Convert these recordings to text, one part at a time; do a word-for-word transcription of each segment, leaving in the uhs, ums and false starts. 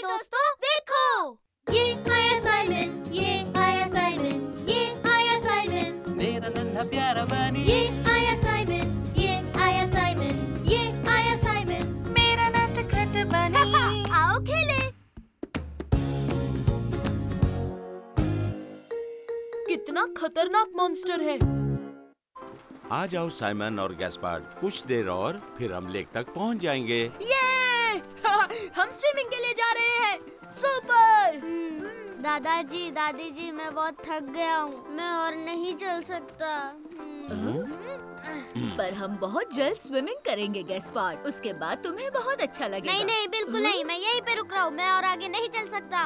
दोस्तों देखो, ये आया साइमन, ये आया साइमन, ये आया साइमन, मेरा नन्हा प्यारा बनी। ये आया साइमन, ये आया साइमन, ये आया साइमन, मेरा नटखट बनी। आओ खेले। कितना खतरनाक मॉन्स्टर है। आ जाओ साइमन और गैस्पार्ड, कुछ देर और फिर हम लेक तक पहुंच जाएंगे। ये हम स्विमिंग के लिए जा रहे हैं। सुपर। दादाजी, दादी जी, मैं बहुत थक गया हूँ, मैं और नहीं चल सकता। पर हम बहुत जल्द स्विमिंग करेंगे गैस्पार्ड, उसके बाद तुम्हें बहुत अच्छा लगेगा। नहीं नहीं, बिल्कुल नहीं, मैं यहीं पे रुक रहा हूँ, मैं और आगे नहीं चल सकता।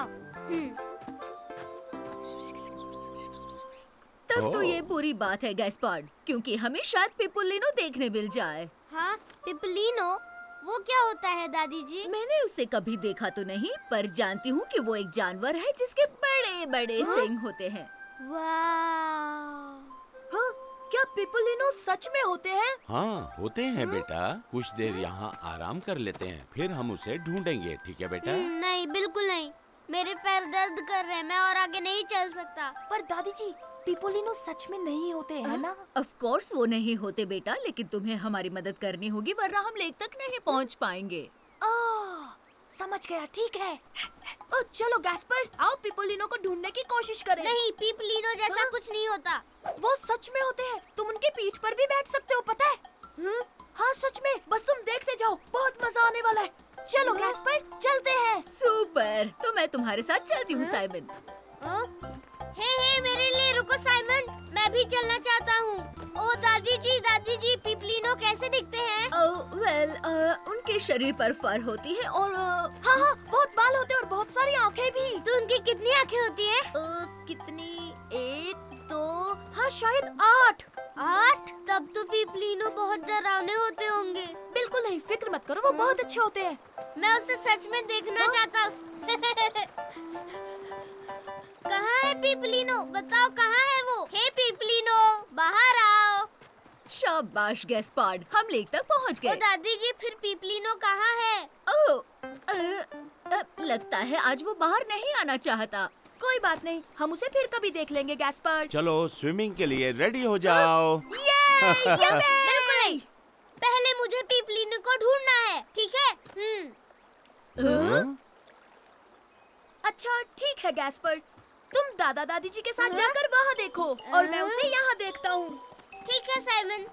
तब तो ये बुरी बात है गैस्पार्ड, क्योंकि हमें शायद पिपुलिनो देखने मिल जाए। हाँ, पिपलिनो? वो क्या होता है दादी जी? मैंने उसे कभी देखा तो नहीं, पर जानती हूँ कि वो एक जानवर है जिसके बड़े बड़े सींग होते हैं। वाह! हाँ, क्या पिपुलिनो सच में होते हैं? हाँ होते हैं बेटा, कुछ देर यहाँ आराम कर लेते हैं, फिर हम उसे ढूंढेंगे, ठीक है बेटा? नहीं, बिल्कुल नहीं, मेरे पैर दर्द कर रहे हैं, मैं और आगे नहीं चल सकता। पर दादी जी, पिपुलिनो सच में नहीं होते हैं ना? ऑफ कोर्स वो नहीं होते बेटा, लेकिन तुम्हें हमारी मदद करनी होगी, वरना हम लेक तक नहीं पहुंच पाएंगे। आह, समझ गया, ठीक है। ओ, चलो गैस्पर, आओ पिपुलिनो को ढूंढने की कोशिश करें। नहीं, पिपलिनो जैसा हाँ? कुछ नहीं होता। वो सच में होते हैं, तुम उनकी पीठ पर भी बैठ सकते हो, पता है? हुँ? हाँ सच में, बस तुम देखते जाओ, बहुत मजा आने वाला है। चलो गैस्पर, चलते हैं। सुपर, तो मैं तुम्हारे साथ चलती हूँ साइमन। हे हे, मेरे लिए रुको साइमन, मैं भी चलना चाहता हूँ। ओ दादी जी, दादी जी, पिपलिनो कैसे दिखते हैं? ओह वेल, उनके शरीर पर फर होती है और uh, हाँ हाँ, बहुत बाल होते हैं और बहुत सारी आँखें भी। तो उनकी कितनी आँखें होती है? uh, कितनी? एक, दो, हाँ शायद आठ। आठ? तब तो पिपलिनो बहुत डरावने होते होंगे। बिल्कुल नहीं, फिक्र मत करो, वो बहुत अच्छे होते हैं। मैं उसे सच में देखना चाहता हूँ। कहाँ है पिपलिनो? बताओ कहाँ है वो? हे पिपलिनो, बाहर आओ। शाबाश गैस्पार्ड, हम लेक तक पहुँच ओ गए। दादी जी, फिर पिपलिनो कहाँ है? ओह, अ, अ, लगता है आज वो बाहर नहीं आना चाहता। कोई बात नहीं, हम उसे फिर कभी देख लेंगे गैस्पर। चलो स्विमिंग के लिए रेडी हो जाओ। बिल्कुल नहीं, पहले मुझे पिपलिनो को ढूंढना है, ठीक है? हम्म। अच्छा ठीक है गैस्पर, तुम दादा दादी जी के साथ जाकर वहाँ देखो और मैं उसे यहाँ देखता हूँ। ठीक है साइमन।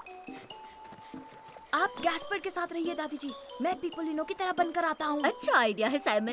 आप गैस्पर के साथ रहिए दादी जी, मैं पिपुलिनो की तरह बनकर आता हूँ। अच्छा आइडिया है साइमन।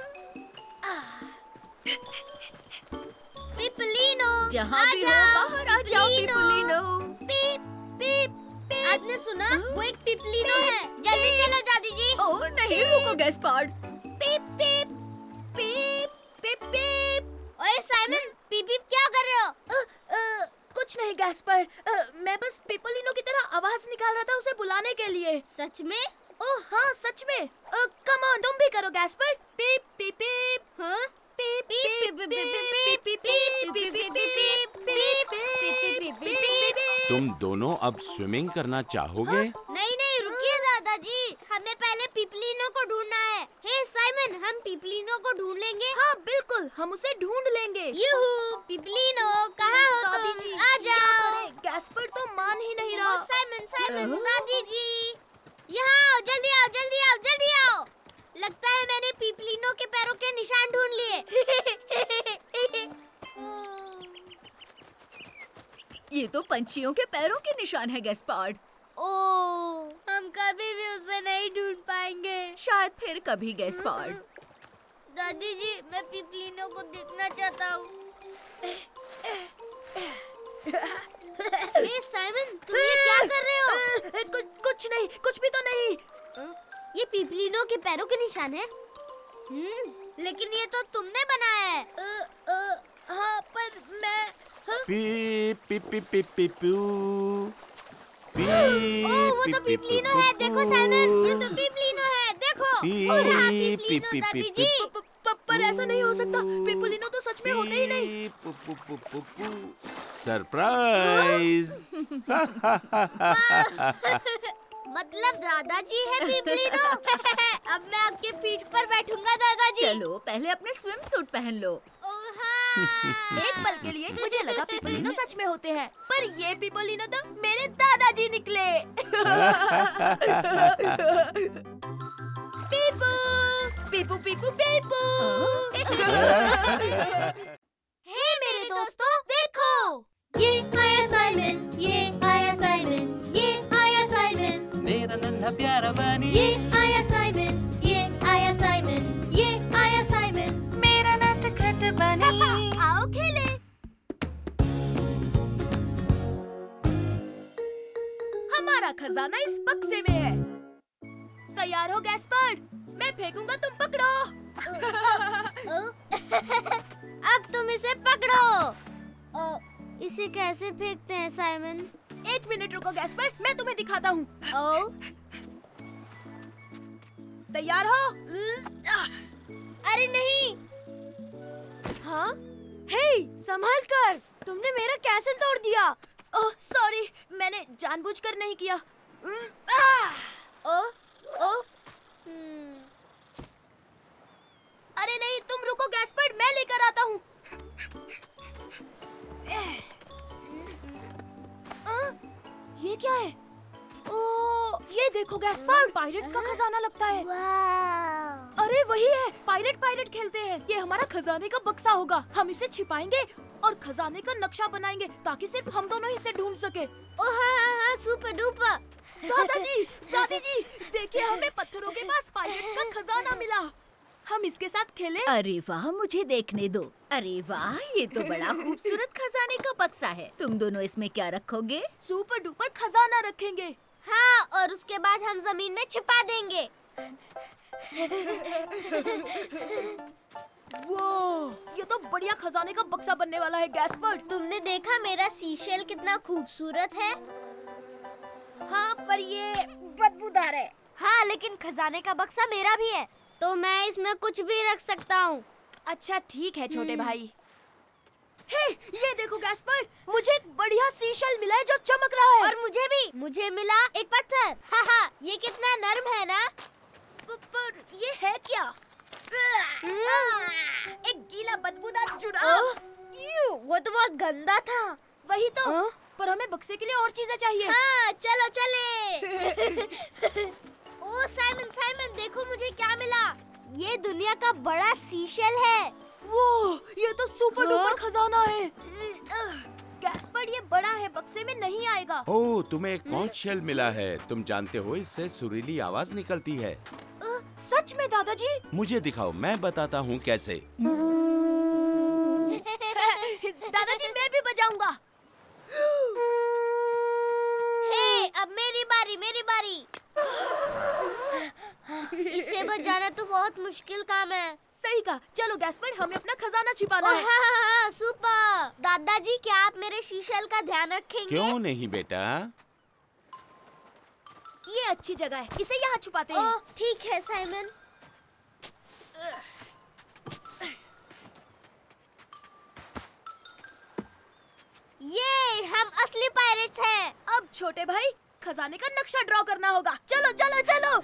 पिपलिनो, जहाँ भी हो बाहर आ जाओ पिपुलिनो। पीप पीप पीप। आपने सुना? वो एक पिपलिनो है। जल्दी चलो दादी जी। ओह नहीं, रुको गैस्पार्ड। पीप पीप पीप पीप पीप। ओए साइमन, पीप पीप क्या कर रहे हो? अ, अ, कुछ नहीं गैस्पर, अ, मैं बस पिपुलिनो की तरह आवाज निकाल रहा था उसे बुलाने के लिए। सच में? ओह हाँ सच में। कम ऑन, तुम भी करो गैस्पर। पीप पीप पीप। हाँ? पीप पीप पीप पीप पीप पीप पीप पीप पीप पीप पीप पीप पीप। तुम दोनों अब स्विमिंग करना चाहोगे? नहीं नहीं, रुकिए दादाजी, हमें पहले पिपलिनो को ढूंढना है। हे साइमन, हम पिपलिनो को ढूंढ लेंगे? हाँ बिल्कुल, हम उसे ढूंढ लेंगे। यूहू, पिपलिनो कहाँ हो दादी तुम? जी, आ क्या जाओ। करें? गैस्पर तो मान ही नहीं ओ रहा। साइमन, साइमन, दादी जी, यहाँ आओ, जल्दी आओ, जल्दी आओ, जल्दी आओ। लगता है मैंने पिपलिनो के पैरों के निशान ढूंढ लिए। ये तो पंछियों के पैरों के निशान है गैस्पार्ड। ओह, हम कभी भी उसे नहीं ढूंढ पाएंगे। शायद फिर कभी गैस्पार्ड। दादी जी, मैं पिपलिनो को देखना चाहता हूँ। हे साइमन, तुम ये क्या कर रहे हो? कुछ कुछ नहीं, कुछ भी तो नहीं। ये पिपलिनो के पैरों के निशान है। हम्म, लेकिन ये तो तुमने बनाया है। अ, अ, हाँ पर मैं हाँ? पीप पीप पीप पीप पीप पू। ओह, वो तो पिपलिनो है, देखो साइमन, ये तो पिपलिनो है, देखो। और हाँ, पिपलिनो दादी जी। प- प- पर ऐसा नहीं हो सकता, पिपुलिनो तो सच में होते ही नहीं। सरप्राइज। मतलब दादाजी है पीपलीनो। अब मैं आपके पीठ पर बैठूंगा दादाजी। चलो पहले अपने स्विम सूट पहन लो। ओह हाँ। एक पल के लिए मुझे लगा पीपलीनो सच में होते हैं, पर ये पीपलीनो तो मेरे दादाजी निकले। पीपू पीपू पीपू पीपू। हे मेरे दोस्तों, देखो ये आया साइमन, ये आया साइमन, ये आया साइमन, मेरा नन्हा प्यारा बनी, ये आया साइमन, ये आया साइमन, ये आया साइमन। मेरा नटखट बनी। आओ खेले। हमारा खजाना इस बक्से में है। तैयार हो गैस्पर्ड? मैं फेंकूंगा, तुम पकड़ो। अब तुम इसे पकड़ो। ओ, इसे कैसे फेंकते हैं साइमन? एक मिनट रुको गैस्पर्ड, मैं तुम्हें दिखाता हूँ। ओ, तैयार हो? अरे नहीं। हाँ? हे, संभाल कर, तुमने मेरा कैसल तोड़ दिया। ओह सॉरी, मैंने जानबूझकर नहीं किया। ओ, ओ, हम्म, अरे नहीं, तुम रुको गैस्पर्ड, मैं लेकर आता हूँ। ये क्या है? ओ, ये देखो गैस्पर्ड, पायरेट्स का खजाना लगता है। वाह। अरे वही है, पायरेट पायरेट खेलते हैं। ये हमारा खजाने का बक्सा होगा। हम इसे छिपाएंगे और खजाने का नक्शा बनाएंगे ताकि सिर्फ हम दोनों ही इसे ढूंढ सके। ओ हाँ हाँ हाँ, सुपर डुपर। दादाजी, दादी जी, देखिए हमें पत्थरों के पास पायरेट्स का खजाना मिला। हम इसके साथ खेलें? अरे वाह, मुझे देखने दो। अरे वाह, ये तो बड़ा खूबसूरत खजाने का बक्सा है। तुम दोनों इसमें क्या रखोगे? सुपर डुपर खजाना रखेंगे। हाँ, और उसके बाद हम जमीन में छिपा देंगे। वो, ये तो बढ़िया खजाने का बक्सा बनने वाला है गैस्पर्ड। तुमने देखा मेरा सीशेल कितना खूबसूरत है? हाँ, पर ये बदबूदार है। हाँ, लेकिन खजाने का बक्सा मेरा भी है, तो मैं इसमें कुछ भी रख सकता हूँ। अच्छा ठीक है छोटे भाई। हे, ये देखो गैस्पर्ड, मुझे एक बढ़िया सीशेल मिला है जो चमक रहा है। और मुझे भी, मुझे मिला एक पत्थर। हाँ हाँ, ये कितना नर्म है ना? प- पर ये है क्या? एक गीला बदबूदार जुराब। यू, वो तो बहुत गंदा था। वही तो, पर हमें बक्से के लिए और चीजें चाहिए। हाँ, चलो चले। ओ साइमन, साइमन, देखो मुझे क्या मिला। ये दुनिया का बड़ा सीशेल है। वो, ये तो सुपर डुपर खजाना है। गैस्पर्ड, ये बड़ा है, बक्से में नहीं आएगा। ओह, तुम्हें एक कॉन्च शेल मिला है। तुम जानते हो इससे सुरीली आवाज निकलती है। अ, सच में दादाजी? मुझे दिखाओ, मैं बताता हूँ कैसे। दादाजी, मैं भी बजाऊंगा। हे, अब मेरी बारी, मेरी बारी। इसे बजाना तो बहुत मुश्किल काम है। सही कहा। चलो गैस्पर्ड, हमें अपना खजाना छिपाना ओह, है। हाँ, हाँ, हाँ, सुपर। दादाजी, क्या आप मेरे सीशेल का ध्यान रखेंगे? क्यों नहीं बेटा? ये अच्छी जगह है, इसे यहाँ छुपाते हैं। ओह, ठीक है साइमन। ये हम असली पायरेट्स हैं। अब छोटे भाई, खजाने का नक्शा ड्रॉ करना होगा। चलो चलो चलो।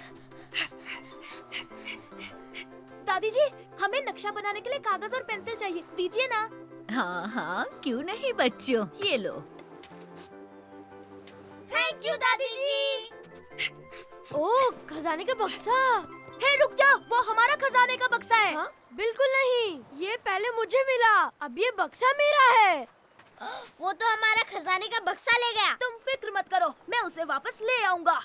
दादी जी, हमें नक्शा बनाने के लिए कागज और पेंसिल चाहिए, दीजिए ना। हाँ हाँ, क्यों नहीं बच्चों, ये लो। थैंक यू दादी जी। ओह, खजाने का बक्सा। हे रुक जाओ, वो हमारा खजाने का बक्सा है। हाँ? बिल्कुल नहीं, ये पहले मुझे मिला, अब ये बक्सा मेरा है। वो तो हमारा खजाने का बक्सा ले गया। तुम फिक्र मत करो, मैं उसे वापस ले आऊंगा।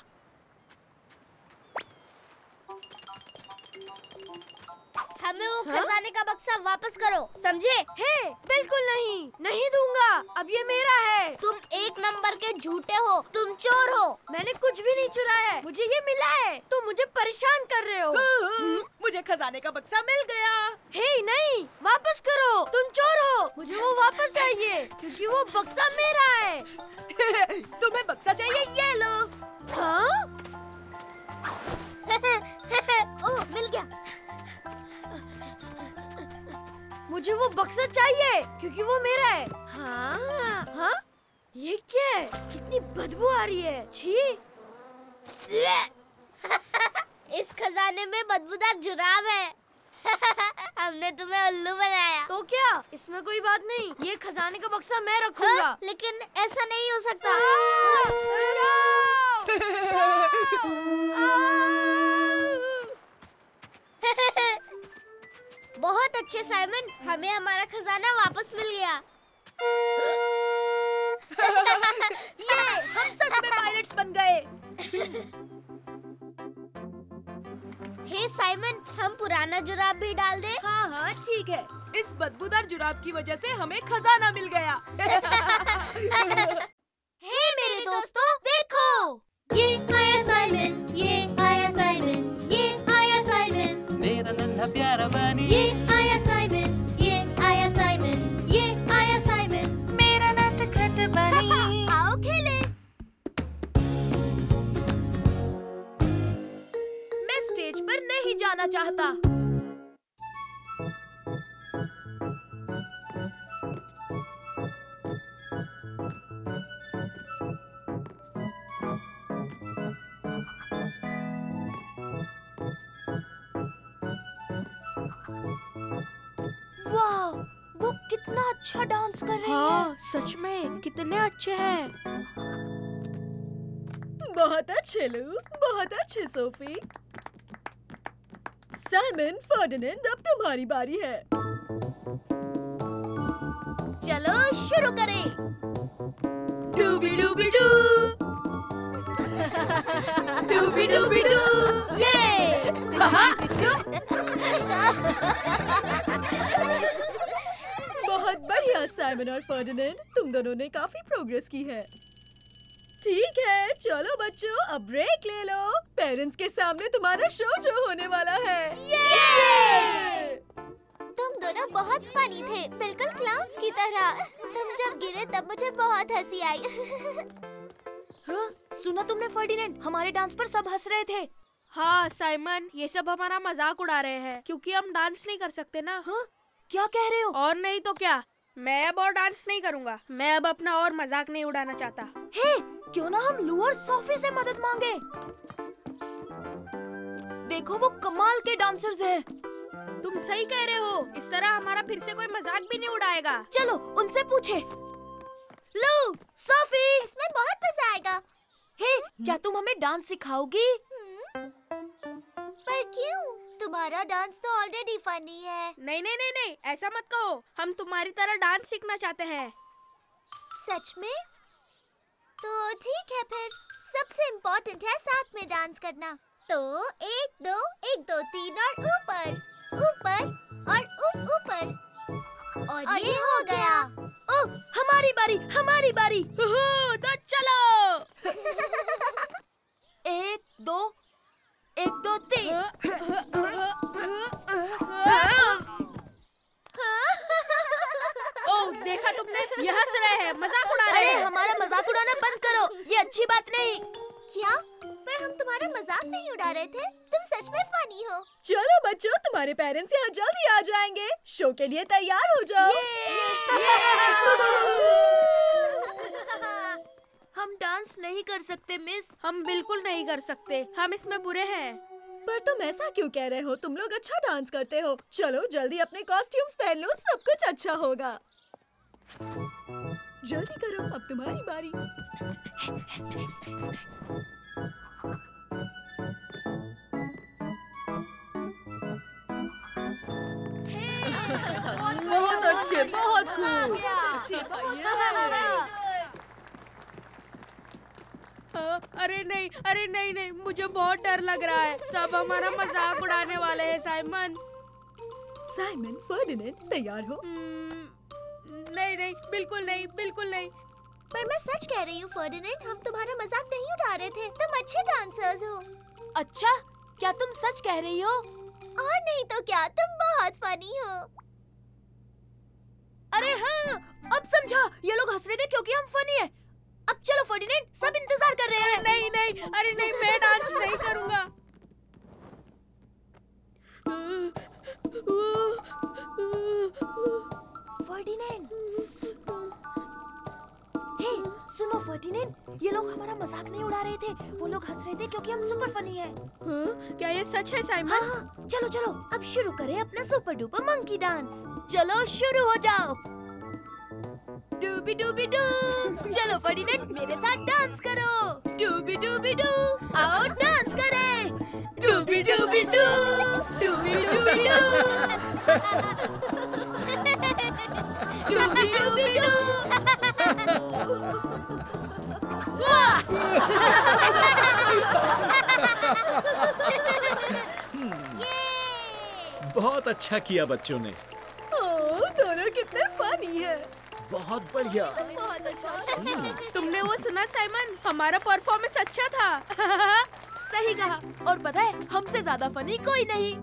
हमें वो खजाने का बक्सा वापस करो, समझे? हे, बिल्कुल नहीं, नहीं दूंगा, अब ये मेरा है। तुम एक नंबर के झूठे हो, तुम चोर हो। मैंने कुछ भी नहीं चुराया है, मुझे ये मिला है। तुम मुझे परेशान कर रहे हो। मुझे खजाने का बक्सा मिल गया। हे नहीं, वापस करो, तुम चोर हो, मुझे वो वापस चाहिए क्योंकि वो बक्सा मेरा है। तुम्हें बक्सा चाहिए, ये लो। हाँ? ओह, मिल गया। मुझे वो बक्सा चाहिए क्योंकि वो मेरा है। हाँ, हाँ? ये क्या है? कितनी बदबू आ रही है। छी। इस खजाने में बदबूदार जुराब है। हमने तुम्हें उल्लू बनाया। तो क्या, इसमें कोई बात नहीं। ये खजाने का बक्सा मैं रखूंगा। हाँ, लेकिन ऐसा नहीं हो सकता। बहुत अच्छे साइमन, हमें हमारा खजाना वापस मिल गया। ये हम सच में पायरेट्स बन गए। हे साइमन, हम पुराना जुराब भी डाल दे? हाँ हाँ ठीक है। इस बदबूदार जुराब की वजह से हमें खजाना मिल गया। हे मेरे दोस्तों, देखो, ये आया साइमन, ये आया साइमन, ये आया साइमन, मेरा नन्हा प्यारा बनी, ये आया साइमन, ये आया साइमन, ये आया साइमन, मेरा नटखट बनी। आओ खेलें। मैं स्टेज पर नहीं जाना चाहता। वाह, वो कितना अच्छा डांस कर रही हाँ सच में कितने अच्छे हैं। बहुत अच्छे लू, बहुत अच्छे सोफी। साइमन, फर्डिनेंड, अब तुम्हारी बारी है। चलो शुरू करें। डूबी डूबी डू, डूबी डूबी डू, ये बहुत बढ़िया साइमन और फर्डिनेंड, तुम दोनों ने काफी प्रोग्रेस की है। ठीक है, चलो बच्चों, अब ब्रेक ले लो। पेरेंट्स के सामने तुम्हारा शो जो होने वाला है। ये! तुम दोनों बहुत फनी थे, बिल्कुल क्लाउन्स की तरह। तुम जब गिरे तब मुझे बहुत हंसी आई। हाँ, सुना तुमने फर्डिनेंड, हमारे डांस पर सब हंस रहे थे। हाँ साइमन, ये सब हमारा मजाक उड़ा रहे हैं क्योंकि हम डांस नहीं कर सकते ना। हाँ? क्या कह रहे हो? और नहीं तो क्या, मैं अब और डांस नहीं करूँगा। मैं अब अपना और मजाक नहीं उड़ाना चाहता। हे, क्यों ना हम लू और सोफी से मदद मांगे। देखो वो कमाल के डांसर्स हैं। तुम सही कह रहे हो, इस तरह हमारा फिर से कोई मजाक भी नहीं उड़ाएगा। चलो उनसे पूछे। लू, सोफी, इसमें बहुत मजा आएगा। हे, क्या तुम हमें डांस सिखाओगी? पर क्यों? तुम्हारा डांस तो ऑलरेडी फनी है। नहीं नहीं नहीं नहीं, ऐसा मत कहो। हम तुम्हारी तरह डांस सीखना चाहते हैं। सच में? तो ठीक है फिर। सबसे इम्पोर्टेंट है साथ में डांस करना। तो एक दो एक दो तीन और ऊपर ऊपर और ऊप ऊपर और, और ये हो गया। ओह, हमारी बारी, हमारी बारी। तो चलो। एक दो एक दो तीन। ओह, देखा तुमने, ये हंस रहे हैं, मजाक उड़ा रहे हैं। अरे हमारा मजाक उड़ाना बंद करो, ये अच्छी बात नहीं। क्या? पर हम तुम्हारा मजाक नहीं उड़ा रहे थे, तुम सच में फनी हो। चलो बच्चों, तुम्हारे पेरेंट्स यहाँ जल्दी आ जाएंगे। शो के लिए तैयार हो जाओ। हम डांस नहीं कर सकते मिस। हम बिल्कुल नहीं कर सकते, हम इसमें बुरे हैं। पर तुम ऐसा क्यों कह रहे हो? तुम लोग अच्छा डांस करते हो। चलो जल्दी अपने कॉस्ट्यूम्स पहन लो, सब कुछ अच्छा होगा। जल्दी करो, अब तुम्हारी बारी। बहुत अच्छे, बहुत खूब। अरे नहीं, अरे नहीं नहीं, मुझे बहुत डर लग रहा है। सब हमारा मजाक उड़ाने वाले हैं। साइमन, साइमन, फर्डिनेंड, तैयार हो? नहीं नहीं, बिल्कुल नहीं, बिल्कुल नहीं। पर मैं सच कह रही हूँ फर्डिनेंड, हम तुम्हारा मजाक नहीं उड़ा रहे थे। तुम अच्छे डांसर्स हो। अच्छा, क्या तुम सच कह रही हो? और नहीं तो क्या, तुम बहुत फनी हो। अरे हाँ, अब समझा, ये लोग हंस रहे थे क्योंकि हम फनी हैं। अब चलो फर्डिनेंड, सब इंतजार कर रहे हैं। नहीं नहीं, अरे नहीं, मैं डांस नहीं करूँगा। फर्डिनेंड, हे, सुनो फर्टिनेंड, ये लोग हमारा मजाक नहीं उड़ा रहे थे, वो लोग हंस रहे थे क्योंकि हम सुपर फनी हैं। हाँ, क्या ये सच है साइमन? हाँ, चलो चलो अब शुरू करें अपना सुपर डुपर मंकी डांस। चलो शुरू हो जाओ। डूबी डूबी डू, चलो फर्टिनेंड मेरे साथ डांस करो। डूबी डूबी डू, आओ डांस करें। डूबी डूबी डू, डूबी डूबी डू, डूबी डूबी डू। बहुत अच्छा किया बच्चों ने। ओह, दोनों कितने फनी है। बहुत बढ़िया। बहुत अच्छा। तुमने वो सुना साइमन? हमारा परफॉर्मेंस अच्छा था। सही कहा। और पता है हमसे ज्यादा फनी कोई नहीं।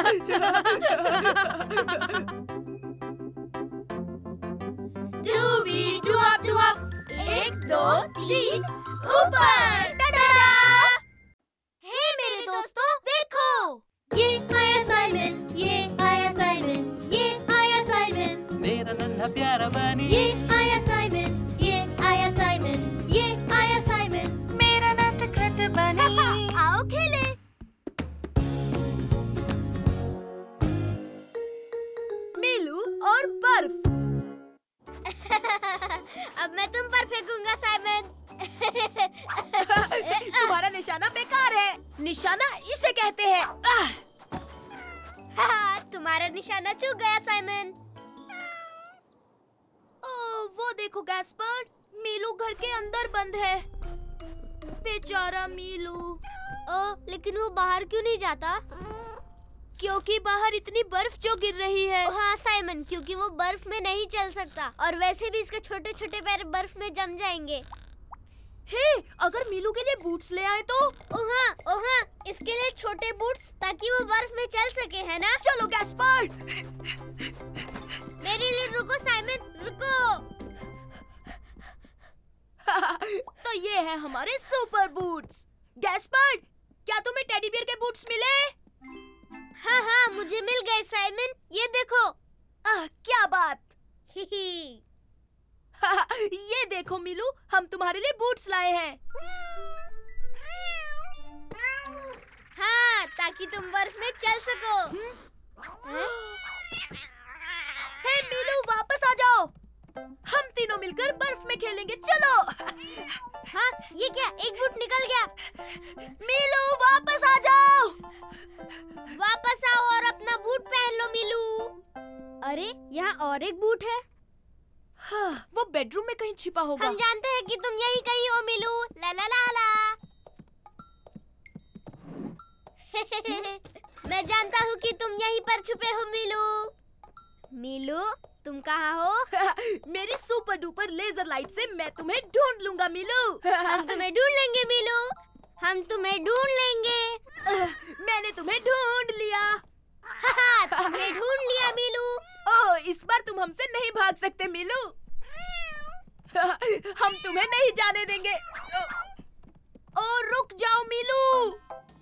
डूबी डूब डूब, एक दो तीन ऊपर। हे मेरे दोस्तों देखो, ये आया साइमन, ये आया साइमन, ये आया साइमन, मेरा नन्हा प्यारा बनी, ये आया साइमन, ये आया साइमन, ये आया साइमन, मेरा नटखट बनी। आओ खेले। मीलू और बर्फ। अब मैं तुम पर फेंकूंगा साइमन। तुम्हारा निशाना बेकार है। निशाना इसे कहते हैं। आह! हाँ, तुम्हारा निशाना चूक गया साइमन। ओ, वो देखो गैस्पर, मीलू घर के अंदर बंद है। बेचारा मीलू। ओ, लेकिन वो बाहर क्यों नहीं जाता? क्योंकि बाहर इतनी बर्फ जो गिर रही है। हाँ साइमन, क्योंकि वो बर्फ में नहीं चल सकता और वैसे भी इसके छोटे छोटे पैर बर्फ में जम जाएंगे। हे, अगर मीलू के लिए बूट्स ले आए तो? ओहा, ओहा, इसके लिए छोटे बूट्स ताकि वो बर्फ में चल सके, है ना? चलो गैस्पर। मेरे लिए रुको साइमन, रुको। तो ये है हमारे सुपर बूट्स। गैस्पर, क्या तुम्हें टेडी बियर के बूट्स मिले? हाँ हाँ, मुझे मिल गए साइमन, ये देखो। आह, क्या बात। ही ही। ये देखो मीलू, हम तुम्हारे लिए बूट्स लाए हैं। हाँ, ताकि तुम बर्फ में चल सको। हे मीलू, वापस आ जाओ। हम तीनों मिलकर बर्फ में खेलेंगे, चलो। हाँ, ये क्या, एक बूट निकल गया। मीलू वापस आ जाओ। वापस आओ और अपना बूट पहन लो मीलू। अरे, यहाँ और एक बूट है। हाँ, वो बेडरूम में कहीं छिपा होगा। हम जानते हैं कि तुम यहीं कहीं हो मीलू। ला ला ला ला। मैं जानता हूँ कि तुम यहीं पर छुपे हो मीलू। मीलू, तुम कहाँ हो? मेरी सुपर डुपर लेजर लाइट से मैं तुम्हें ढूंढ लूंगा मीलू। हम तुम्हें ढूंढ लेंगे मीलू, हम तुम्हें ढूंढ लेंगे। मैंने तुम्हें ढूंढ लिया। तुमने ढूंढ लिया मीलू। ओह, इस बार तुम हमसे नहीं भाग सकते मीलू। हम तुम्हें नहीं जाने देंगे। ओह, रुक जाओ मीलू।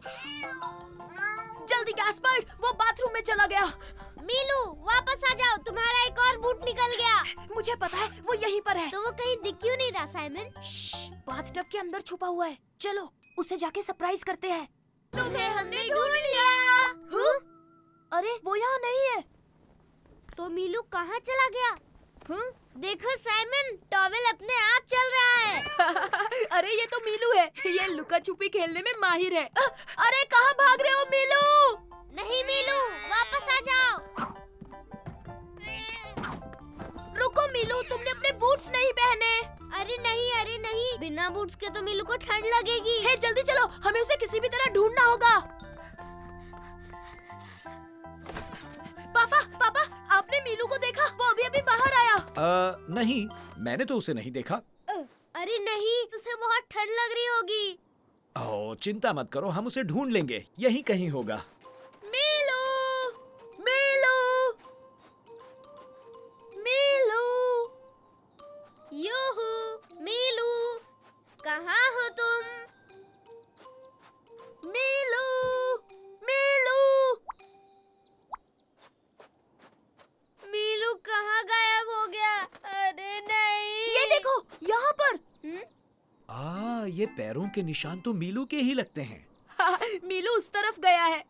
जल्दी गैस्पर, वो बाथरूम में चला गया। मीलू, वापस आ जाओ, तुम्हारा एक और बूट निकल गया। मुझे पता है, वो यहीं पर है। तो वो कहीं दिख क्यों नहीं रहा साइमन? बाथटब के अंदर छुपा हुआ है। चलो, उसे जाके सरप्राइज करते हैं। तुम्हें हमने ढूंढ लिया। हुँ? अरे, वो यहाँ नहीं है। तो मीलू कहाँ चला गया? हुँ? देखो साइमन, टॉवेल अपने आप चल रहा है। अरे, ये तो मीलू है। ये लुका छुपी खेलने में माहिर है। अरे, कहाँ भाग रहे हो मीलू? नहीं मीलू, वापस आ जाओ। रुको मीलू, तुमने अपने बूट्स नहीं पहने। अरे नहीं, अरे नहीं, बिना बूट्स के तो मीलू को ठंड लगेगी। हे, जल्दी चलो, हमें उसे किसी भी तरह ढूंढना होगा। पापा, पापा, आपने मीलू को देखा? वो अभी अभी बाहर आया। आ, नहीं, मैंने तो उसे नहीं देखा। अरे नहीं, उसे बहुत ठंड लग रही होगी। ओह, चिंता मत करो, हम उसे ढूंढ लेंगे, यहीं कहीं होगा। मीलू, मीलू, मीलू, यूहू, मीलू, कहाँ हो तुम? मीलू, मीलू, मीलू कहाँ गायब हो गया? अरे नहीं। ये देखो, यहाँ पर। हुँ? ये पैरों के निशान तो मीलू के ही लगते हैं। मीलू उस तरफ गया है।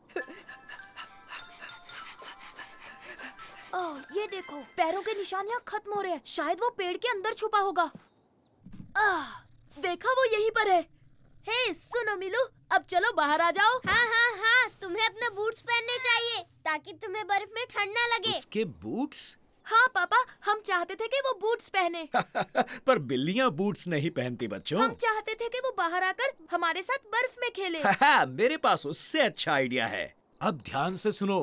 ओह, ये देखो, पैरों के निशान यहाँ खत्म हो रहे हैं। शायद वो पेड़ के अंदर छुपा होगा। आह, देखा वो यहीं पर है। हे सुनो मीलू, अब चलो बाहर आ जाओ। हाँ हाँ हाँ, तुम्हें अपने बूट्स पहनने चाहिए ताकि तुम्हें बर्फ में ठंड ना लगे। उसके बूट्स? हाँ पापा, हम चाहते थे कि वो बूट्स पहने। पर बिल्लियाँ बूट्स नहीं पहनती बच्चों। हम चाहते थे कि वो बाहर आकर हमारे साथ बर्फ में खेले। मेरे पास उससे अच्छा आइडिया है। अब ध्यान से सुनो।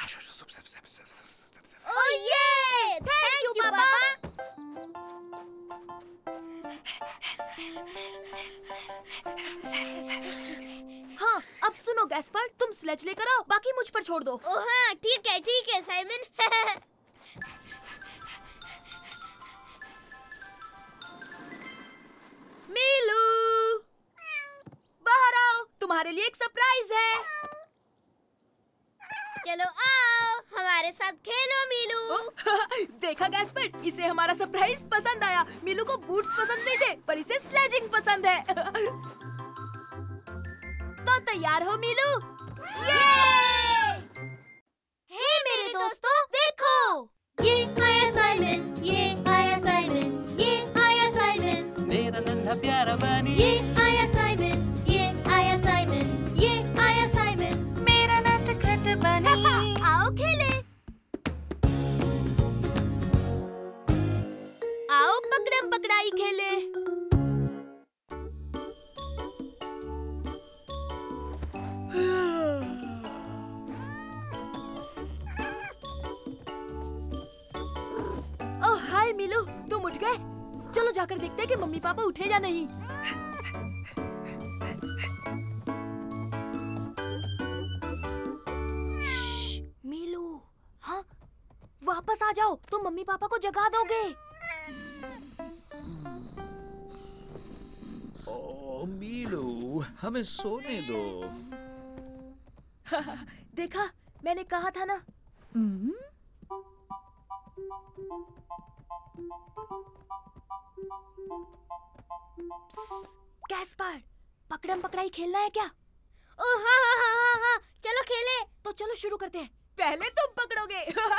ओह ये, थैंक यू पापा। हाँ, अब सुनो गैस्पर, तुम स्लेज लेकर आओ, बाकी मुझ पर छोड़ दो। ओह हाँ, ठीक है ठीक है साइमन। मीलू, बाहर आओ, तुम्हारे लिए एक सरप्राइज है। चलो आओ, हमारे साथ खेलो मीलू। देखा गैस्पर, इसे हमारा सरप्राइज पसंद आया। मीलू को बूट्स पसंद नहीं थे, पर इसे स्लेजिंग पसंद है। तो तैयार हो मीलू? हे मेरे दोस्तों, देखो, ये आया साइमन, ये आया साइमन, ये आया साइमन, मेरा नन्हा प्यारा बनी, ये आया साइमन, ये आया साइमन, ये आया साइमन, मेरा नटखट बनी। आओ खेले। आओ पकड़म पकड़ाई खेले। ओह हाय मीलू, तुम उठ गए? चलो जाकर देखते हैं कि मम्मी पापा उठे या नहीं। श्श, मीलू, हाँ, वापस आ जाओ, तुम मम्मी पापा को जगा दोगे। ओ मीलू, हमें सोने दो। देखा, मैंने कहा था ना। हम्म, गैस्पर, पकड़म पकड़ाई खेलना है क्या? ओह हाँ हाँ हाँ हाँ हाँ, चलो खेले। तो चलो शुरू करते हैं। पहले तुम पकड़ोगे।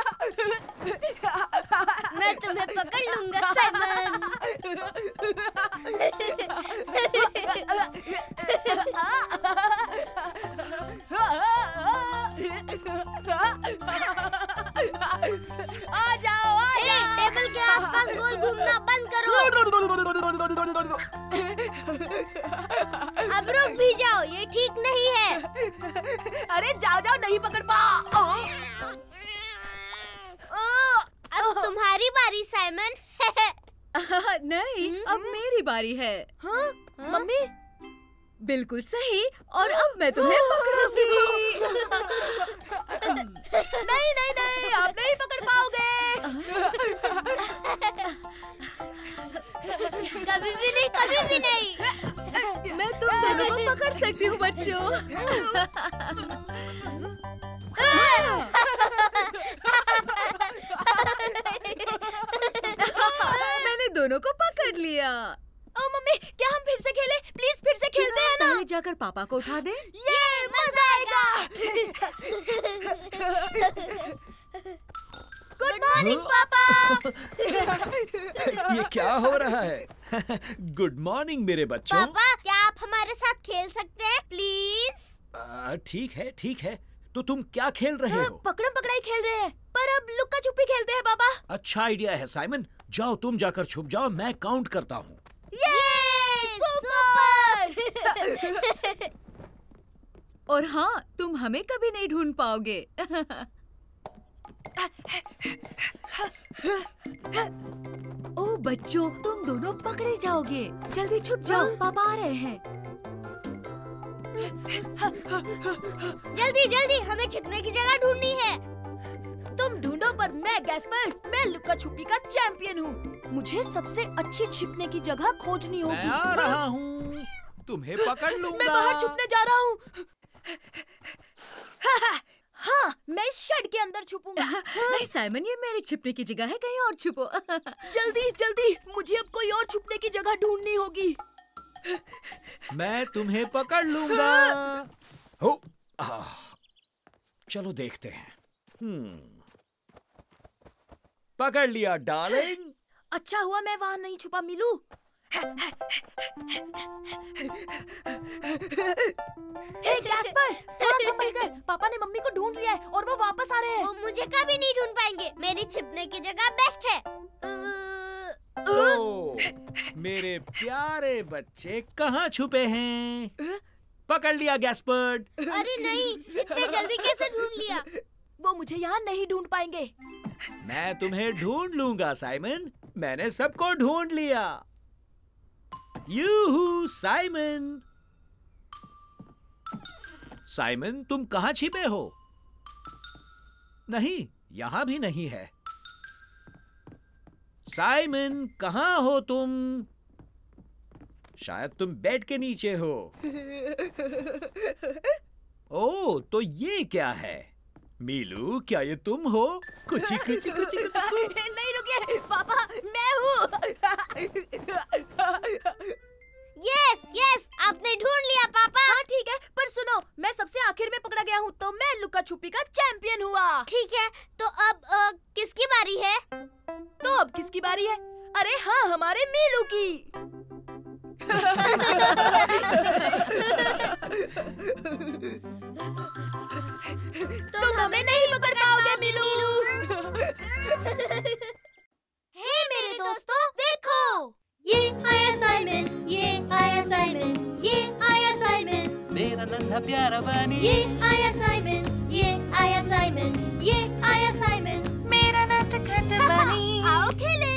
मैं तुम्हें पकड़ लूंगा साइमन। आ जाओ, आ ए, जाओ। टेबल के आसपास गोल घूमना बंद करो। अब रुक भी जाओ, ये ठीक नहीं है। अरे जाओ जाओ, नहीं पकड़ पा। अब तुम्हारी बारी साइमन। नहीं, अब मेरी बारी है। हाँ, हाँ? मम्मी बिल्कुल सही, और अब मैं तुम्हें पकड़ूंगी। नहीं नहीं नहीं, आप नहीं पकड़ पाओगे। कभी भी नहीं, कभी भी नहीं। मैं तुम दोनों को पकड़ सकती हूँ बच्चों। मैंने दोनों को पकड़ लिया। ओ मम्मी, क्या हम फिर से खेलें? प्लीज फिर से खेलते हैं ना? पहले जाकर पापा को उठा दे। ये मजा आएगा। गुड मॉर्निंग पापा। ये क्या हो रहा है? गुड मॉर्निंग मेरे बच्चों। पापा, क्या आप हमारे साथ खेल सकते हैं प्लीज? आ, ठीक है ठीक है, तो तुम क्या खेल रहे हो? पकड़म पकड़ाई खेल रहे हैं, पर अब लुक्का छुपी खेलते हैं पापा। अच्छा आइडिया है साइमन, जाओ तुम जाकर छुप जाओ, मैं काउंट करता हूँ। ये सुपर। और हाँ, तुम हमें कभी नहीं ढूंढ पाओगे। ओ बच्चों, तुम दोनों पकड़े जाओगे। जल्दी छुप जाओ, पापा आ रहे हैं। जल्दी जल्दी, हमें छिपने की जगह ढूंढनी है। तुम ढूंढो, पर मैं गैस्पर, मैं लुक्का छुपी का चैंपियन हूँ। मुझे सबसे अच्छी छिपने की जगह खोजनी होगी। मैं आ रहा हूँ, तुम्हें पकड़ लूंगा। मैं बाहर छुपने जा रहा हूँ। हाँ, हाँ, मैं इस शेड के अंदर छुपूंगा। नहीं साइमन, ये मेरी छिपने की जगह है, कहीं और छुपो। जल्दी जल्दी, मुझे अब कोई और छुपने की जगह ढूंढनी होगी। मैं तुम्हें पकड़ लूंगा। हो, आ, चलो देखते हैं। हम्म, पकड़ लिया डार्लिंग। अच्छा हुआ मैं वहाँ नहीं छुपा मिलू। हे गैस्पर, थोड़ा संभल कर। पापा ने मम्मी को ढूंढ लिया है और वो वापस आ रहे हैं। वो मुझे कभी नहीं ढूंढ पाएंगे। मेरी छिपने की जगह बेस्ट है। ओ, मेरे प्यारे बच्चे कहाँ छुपे हैं? पकड़ लिया गैस्पर्ड। अरे नहीं, इतने जल्दी कैसे ढूंढ लिया? वो मुझे यहाँ नहीं ढूंढ पाएंगे। मैं तुम्हें ढूंढ लूंगा साइमन। मैंने सबको ढूंढ लिया। यूहू साइमन। साइमन तुम कहाँ छिपे हो? नहीं, यहाँ भी नहीं है। साइमन कहाँ हो तुम? शायद तुम बेड के नीचे हो। ओह, तो ये क्या है? मीलू, क्या ये तुम हो? कुची कुची कुची कुची। नहीं रुकिए पापा, मैं हूँ। यस यस, आपने ढूंढ लिया पापा। हाँ ठीक है, पर सुनो, मैं सबसे आखिर में पकड़ा गया हूँ तो मैं लुका छुपी का चैंपियन हुआ। ठीक है, तो अब आ, किसकी बारी है? तो अब किसकी बारी है? अरे हाँ, हमारे मीलू की। तुम हमें नहीं पकड़ पाओगे मीलू। हे मेरे दोस्तों, देखो, ये आया साइमन, ये आया साइमन, ये आया साइमन, मेरा नन्हा प्यारा बनी। ये आया साइमन, ये आया साइमन, ये आया साइमन, मेरा नटखट बनी। आओ खेले।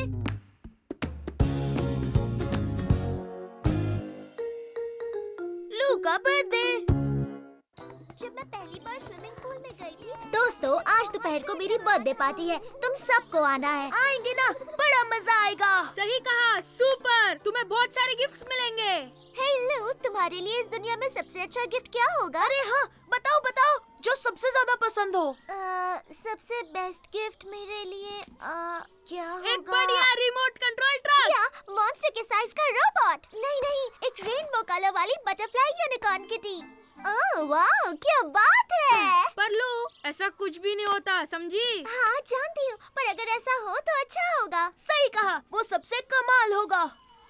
लू का बर्थडे। जब मैं पहली बार स्विमिंग पूल में गई थी। दोस्तों, आज दोपहर को मेरी बर्थडे पार्टी है। तुम सबको आना है। आएंगे ना, बड़ा मजा आएगा। सही कहा, सुपर। तुम्हें बहुत सारे गिफ्ट्स मिलेंगे। हे लू, तुम्हारे लिए इस दुनिया में सबसे अच्छा गिफ्ट क्या होगा? अरे हाँ, बताओ बताओ, जो सबसे ज्यादा पसंद हो। आ, सबसे बेस्ट गिफ्ट मेरे लिए आ, क्या होगा? एक बढ़िया रिमोट कंट्रोल ट्रक। या मॉन्स्टर के साइज का रोबोट। नहीं नहीं, एक रेनबो कलर वाली बटरफ्लाई यूनिकॉर्न किटी। ओह वाह, क्या बात है। पर लो, ऐसा कुछ भी नहीं होता, समझी? हाँ जानती हूँ, पर अगर ऐसा हो तो अच्छा होगा। सही कहा, वो सबसे कमाल होगा।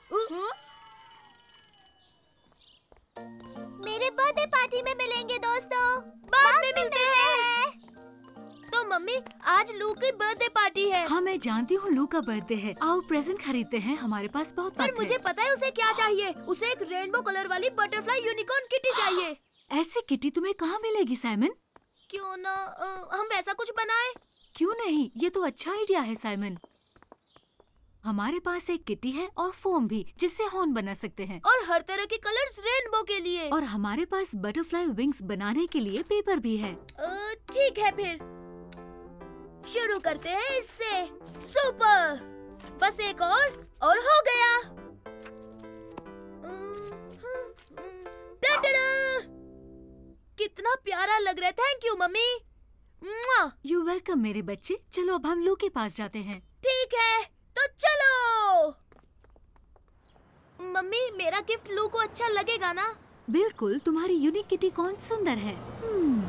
मेरे बर्थडे पार्टी में मिलेंगे दोस्तों। बाद में मिलते हैं। तो मम्मी, आज लू की बर्थडे पार्टी है। हाँ मैं जानती हूँ लू का बर्थडे है। आओ प्रेजेंट खरीदते हैं, हमारे पास बहुत पर वक्त मुझे है। पता है उसे क्या चाहिए। उसे एक रेनबो कलर वाली बटरफ्लाई यूनिकॉर्न किटी चाहिए। ऐसी किटी तुम्हें कहाँ मिलेगी साइमन? क्यों ना आ, हम वैसा कुछ बनाए? क्यों नहीं, ये तो अच्छा आइडिया है साइमन। हमारे पास एक किटी है और फोम भी, जिससे हॉर्न बना सकते हैं। और हर तरह के कलर्स रेनबो के लिए। और हमारे पास बटरफ्लाई विंग्स बनाने के लिए पेपर भी है। ठीक है, फिर शुरू करते हैं इससे। सुपर, बस एक और और हो गया। कितना प्यारा लग रहा है। Thank you mummy. You welcome मेरे बच्चे। चलो अब हम लू के पास जाते हैं। ठीक है, तो चलो। मम्मी, मेरा गिफ्ट लू को अच्छा लगेगा ना? बिल्कुल, तुम्हारी यूनिक किटी कौन सुंदर है। hmm.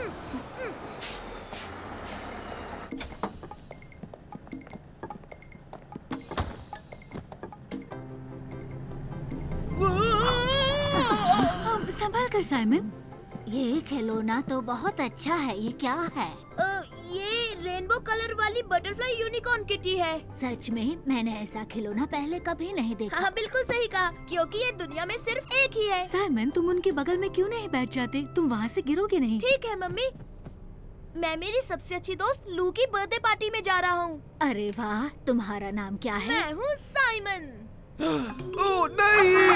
संभाल कर साइमन। ये खिलौना तो बहुत अच्छा है। ये क्या है? आ, ये रेनबो कलर वाली बटरफ्लाई यूनिकॉर्न किटी है। सच में? मैंने ऐसा खिलौना पहले कभी नहीं देखा। हाँ बिल्कुल सही कहा, क्योंकि ये दुनिया में सिर्फ एक ही है। साइमन, तुम उनके बगल में क्यों नहीं बैठ जाते? तुम वहाँ से गिरोगे नहीं। ठीक है मम्मी, मैं मेरी सबसे अच्छी दोस्त लू की बर्थडे पार्टी में जा रहा हूँ। अरे वाह, तुम्हारा नाम क्या है? मैं हूँ साइमन। ओह नहीं!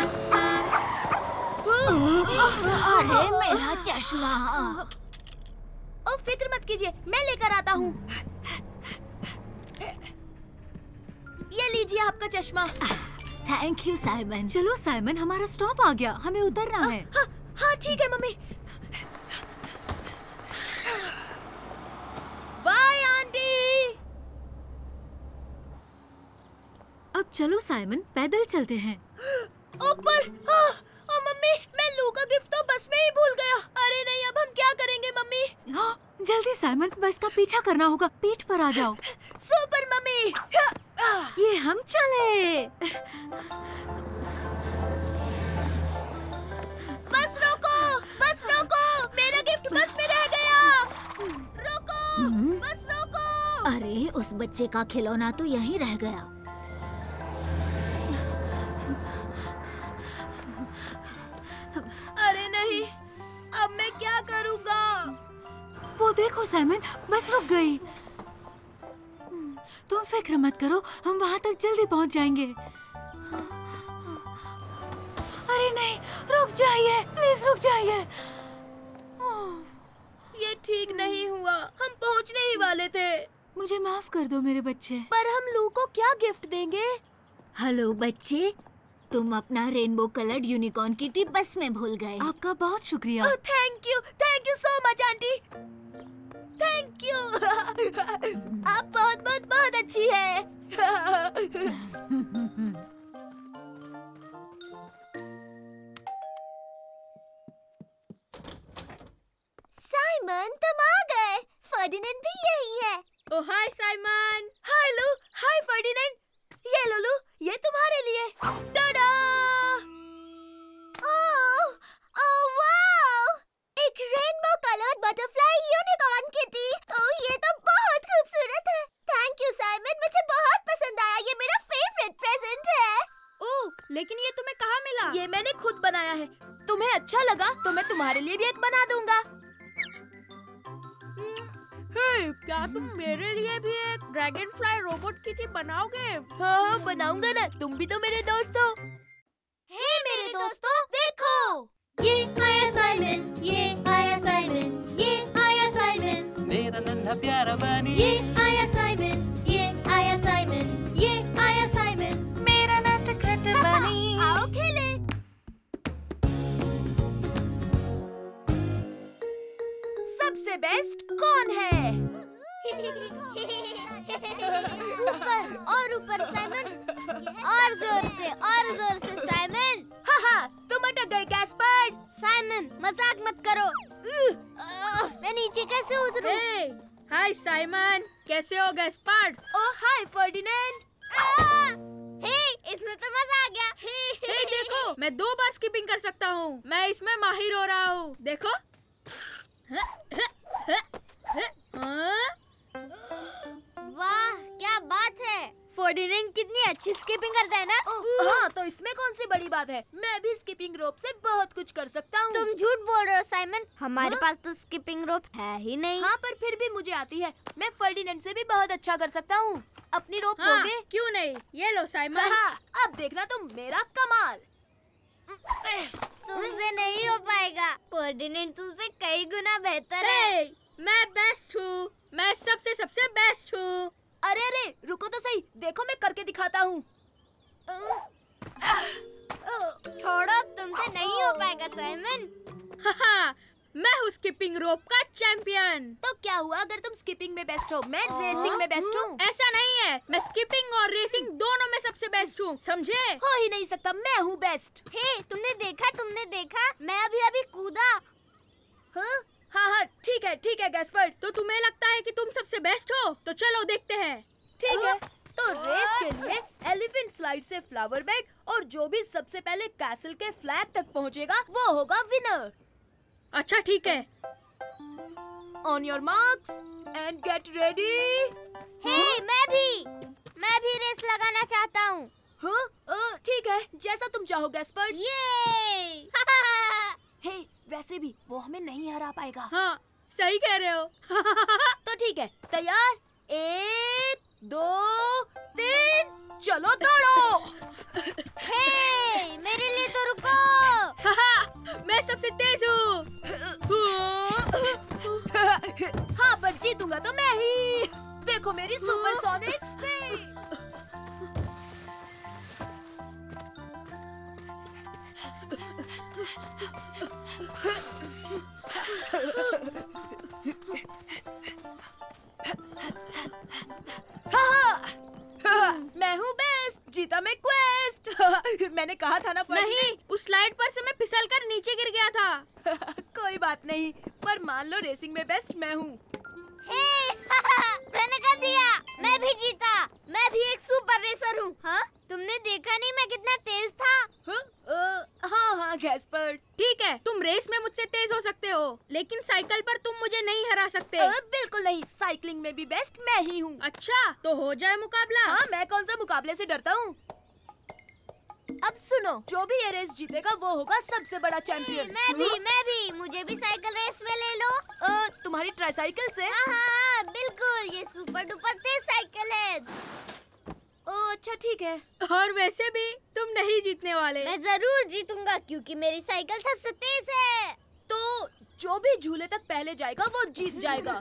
अरे मेरा चश्मा। ओ फिक्र मत कीजिए, मैं लेकर आता हूँ। ये लीजिए आपका चश्मा। Thank you Simon. चलो साइमन, हमारा स्टॉप आ गया, हमें उतरना है। हाँ हाँ ठीक है मम्मी। Bye aunty. अब चलो साइमन, पैदल चलते हैं। ऊपर। ओ मम्मी, मैं लू का गिफ्ट तो बस में ही भूल गया। अरे नहीं, अब हम क्या करेंगे मम्मी? हाँ, जल्दी साइमन, बस का पीछा करना होगा। पीठ पर आ जाओ। Super mummy. ये हम चले। बस रोको, बस रोको, मेरा गिफ्ट बस में रह गया। रोको, बस रोको। अरे, उस बच्चे का खिलौना तो यहीं रह गया। अरे नहीं, अब मैं क्या करूँगा? वो देखो साइमन, बस रुक गई। तुम फिक्र मत करो, हम वहाँ तक जल्दी पहुँच जाएंगे। अरे नहीं, रुक जाइए, प्लीज रुक जाइए। ये ठीक नहीं हुआ, हम पहुँचने ही वाले थे। मुझे माफ कर दो मेरे बच्चे। पर हम लू को क्या गिफ्ट देंगे? हेलो बच्चे, तुम अपना रेनबो कलर्ड यूनिकॉर्न किटी बस में भूल गए। आपका बहुत शुक्रिया। Oh, thank you, thank you so much aunty. Thank you. आप बहुत बहुत बहुत अच्छी है। साइमन, तुम आ गए। फर्डिनेंड भी यही है। ओ हाय साइमन। हाय लू, हाय फर्डिनेंड। ये लो लू, ये तुम्हारे लिए। टाडा! Oh, oh wow! एक rainbow coloured butterfly unicorn kitty. Oh, ये तो बहुत खूबसूरत है। थैंक यू साइमन, मुझे बहुत पसंद आया। ये मेरा फेवरेट प्रेजेंट है। ओह, लेकिन ये तुम्हें कहाँ मिला? ये मैंने खुद बनाया है। तुम्हें अच्छा लगा तो मैं तुम्हारे लिए भी एक बना दूंगा। हे, क्या तुम मेरे लिए भी एक ड्रैगन फ्लाई रोबोट किटी बनाओगे? हाँ हाँ, बनाऊंगा ना। तुम भी तो मेरे दोस्त हो। हे मेरे दोस्तों, देखो, ये आया साइमन, ये आया साइमन, ये आया साइमन, मेरा नन्हा प्यारा बनी, ये आया साइमन, ये आया साइमन, ये आया साइमन, मेरा नटखट बनी। आओ खेले। सबसे बेस्ट कौन है? ऊपर और ऊपर साइमन, और जोर से और जोर से साइमन। हाँ हाँ, तुम अटक गए गैस्पर्ड। साइमन, मजाक मत करो। आह, मैं नीचे कैसे उतरूं? हे, हाय साइमन, कैसे हो गैस्पर्ड? ओह हाय फर्डिनेंड। आह, हे, इसमें तो मजा आ गया। हे देखो, मैं दो बार स्किपिंग कर सकता हूँ। मैं इसमें माहिर हो रहा हूँ। देखो। वाह, क्या बात है। फर्डिनेंड कितनी अच्छी स्किपिंग करता है ना? हाँ, तो इसमें कौन सी बड़ी बात है? मैं भी स्किपिंग रोप से बहुत कुछ कर सकता हूँ। तुम झूठ बोल रहे हो साइमन, हमारे हाँ? पास तो स्किपिंग रोप है ही नहीं। हाँ, पर फिर भी मुझे आती है। मैं फर्डिनेंड से भी बहुत अच्छा कर सकता हूँ। अपनी रोप हाँ, दोगे? क्यों नहीं? ये लो साइमन। हाँ, अब देखना तुम मेरा कमाल। तुमसे नहीं हो पाएगा। फर्डिनेंड तुमसे कई गुना बेहतर है। हे, मैं बेस्ट हूँ। मैं सबसे सबसे बेस्ट हूँ। अरे अरे, रुको तो सही। देखो, मैं करके दिखाता हूँ। छोड़ो, तुमसे नहीं हो पाएगा साइमन। हाँ, मैं हूँ स्किपिंग रोप का चैंपियन। तो क्या हुआ अगर तुम स्किपिंग में बेस्ट हो? मैं रेसिंग में बेस्ट हूँ। ऐसा नहीं है, मैं स्किपिंग और रेसिंग दोनों में सबसे बेस्ट हूँ, समझे? हो ही नहीं सकता, मैं हूँ बेस्ट। हे, तुमने देखा तुमने देखा मैं अभी अभी कूदा। हाँ हाँ हाँ, ठीक है ठीक है गैस्पर्ड। तो तुम्हें लगता है कि तुम सबसे बेस्ट हो? तो चलो देखते हैं। ठीक है, तो रेस के लिए एलिफेंट स्लाइड से फ्लावर बेड और जो भी सबसे पहले कैसल के फ्लैग तक पहुंचेगा वो होगा विनर। अच्छा ठीक है। On your marks and get ready. Hey, मैं भी मैं भी रेस लगाना चाहता हूँ। हाँ, ठीक है, जैसा तुम चाहो गैस्पर्ड। ये हे, वैसे भी वो हमें नहीं हरा पाएगा। हाँ, सही कह रहे हो। तो ठीक है, तैयार? एक, दो, तीन, चलो दौड़ो। हे, मेरे लिए तो रुको। मैं सबसे तेज हूँ। हाँ, पर जीतूंगा तो मैं ही। देखो मेरी सुपरसोनिक स्पीड। मैं हूँ बेस्ट, जीता मैं क्वेस्ट। मैंने कहा था ना फर्स्ट। नहीं, उस स्लाइड पर से मैं फिसल कर नीचे गिर गया था। कोई बात नहीं, पर मान लो रेसिंग में बेस्ट मैं हूँ। हे, मैंने कर दिया, मैं भी जीता। मैं भी एक सुपर रेसर हूँ। हाँ, तुमने देखा नहीं मैं कितना तेज था? हाँ uh, हाँ हाँ गैस्पर। ठीक है, तुम रेस में मुझसे तेज हो सकते हो, लेकिन साइकिल पर तुम मुझे नहीं हरा सकते। uh, बिल्कुल नहीं, साइकिलिंग में भी बेस्ट मैं ही हूँ। अच्छा, तो हो जाए मुकाबला। हाँ, मैं कौन सा मुकाबले से डरता हूँ। अब सुनो, जो भी ये रेस जीतेगा वो होगा सबसे बड़ा चैंपियन। मैं भी, मैं भी, मुझे भी साइकिल रेस में ले लो। आ, तुम्हारी ट्राइसाइकिल से? हाँ हाँ बिल्कुल, ये सुपर डुपर तेज साइकिल है। ओ अच्छा ठीक है। और वैसे भी तुम नहीं जीतने वाले। मैं जरूर जीतूंगा क्योंकि मेरी साइकिल सबसे तेज है। तो जो भी झूले तक पहले जाएगा वो जीत जाएगा।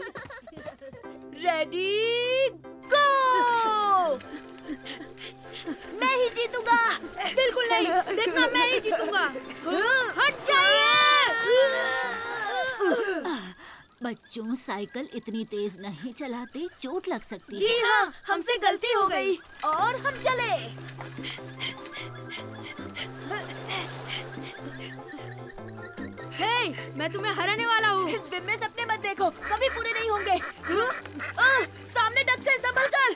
Ready go! मैं ही जीतूंगा। बिल्कुल नहीं, देखना मैं ही जीतूंगा। हट जाइए। बच्चों, साइकिल इतनी तेज नहीं चलाते, चोट लग सकती जी है। हाँ, हमसे गलती हो गई और हम चले। हे, मैं तुम्हें हराने वाला हूँ। दिन में सपने मत देखो, कभी पूरे नहीं होंगे। आ, सामने डक्स है, संभल कर।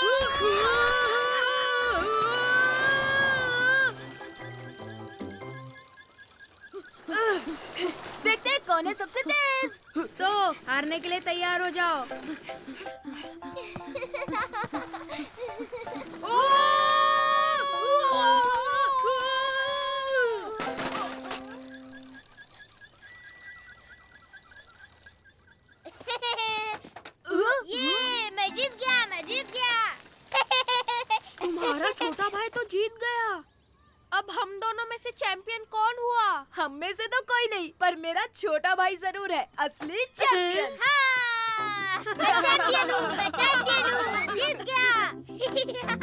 देखते हैं कौन है सबसे तेज। तो हारने के लिए तैयार हो जाओ। ये मैं जीत गया, मैं जीत गया। तुम्हारा छोटा भाई तो जीत गया। अब हम दोनों में से चैंपियन कौन हुआ? हम में से तो कोई नहीं, पर मेरा छोटा भाई जरूर है असली चैंपियन। हाँ, मैं चैंपियन हूँ, मैं चैंपियन हूँ, जीत गया।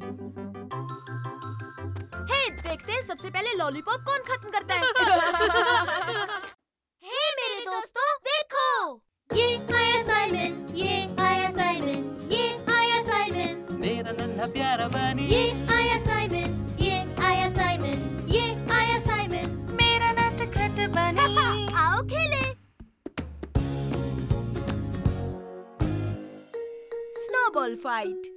हे, देखते हैं सबसे पहले लॉलीपॉप कौन खत्म करता है। हे मेरे दोस्तों, देखो, ये आया साइमन, ये आया साइमन, ये आया साइमन, मेरा नन्हा प्यारा बनी। ये आया साइमन, ये आया साइमन, ये आया साइमन, मेरा नटखट बनी। आओ खेले। Snowball fight.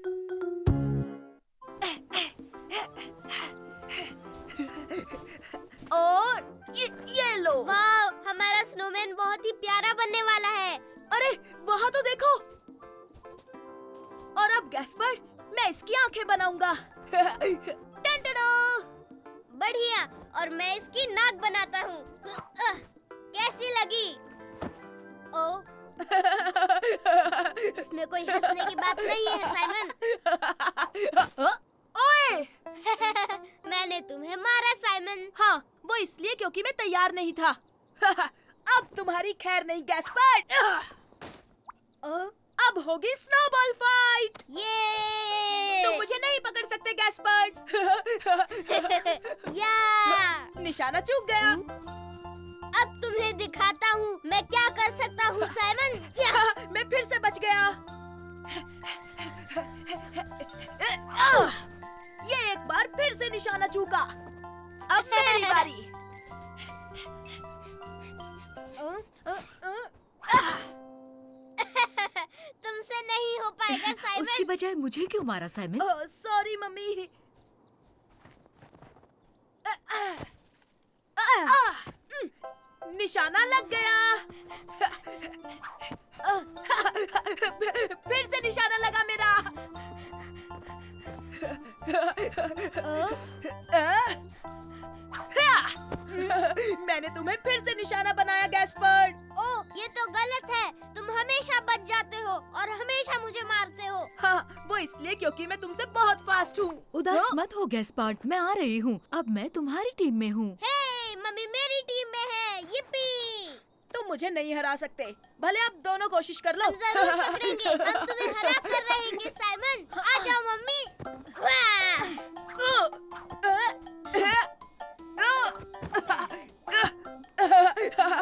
और ये, ये लो। वाह, हमारा स्नोमैन बहुत ही प्यारा बनने वाला है। अरे वहाँ तो देखो। और अब गैस्पर, मैं इसकी आंखें बनाऊंगा। टन-टन-ओ। बढ़िया, और मैं इसकी नाक बनाता हूँ। कैसी लगी? ओ, इसमें कोई हंसने की बात नहीं है साइमन। ओए! मैंने तुम्हें मारा साइमन। हाँ, वो इसलिए क्योंकि मैं तैयार नहीं था। अब तुम्हारी खैर नहीं गैस्पर। अब होगी स्नोबॉल फाइट। ये तुम मुझे नहीं पकड़ सकते गैस्पर। या निशाना चूक गया। अब तुम्हें दिखाता हूँ मैं क्या कर सकता हूँ साइमन। या। मैं फिर से बच गया। ये एक बार फिर से निशाना चूका। अब मेरी बारी। तुमसे नहीं हो पाएगा साइमन। उसकी बजाय मुझे क्यों मारा साइमन? Sorry mummy. निशाना लग गया। फिर से निशाना लगा मेरा। मैंने तुम्हें फिर से निशाना बनाया गैस्पर। ओ, ये तो गलत है। तुम हमेशा बच जाते हो और हमेशा मुझे मारते हो। हाँ, वो इसलिए क्योंकि मैं तुमसे बहुत फास्ट हूँ। उदास मत हो गैस्पार्ड, मैं आ रही हूँ। अब मैं तुम्हारी टीम में हूँ। हे, मम्मी मेरी टीम में है। yippee! तुम मुझे नहीं हरा सकते, भले आप दोनों कोशिश कर लो। हम जरूर पकड़ेंगे। हम तुम्हें हरा कर रहेंगे साइमन। आ जाओ मम्मी। वाह!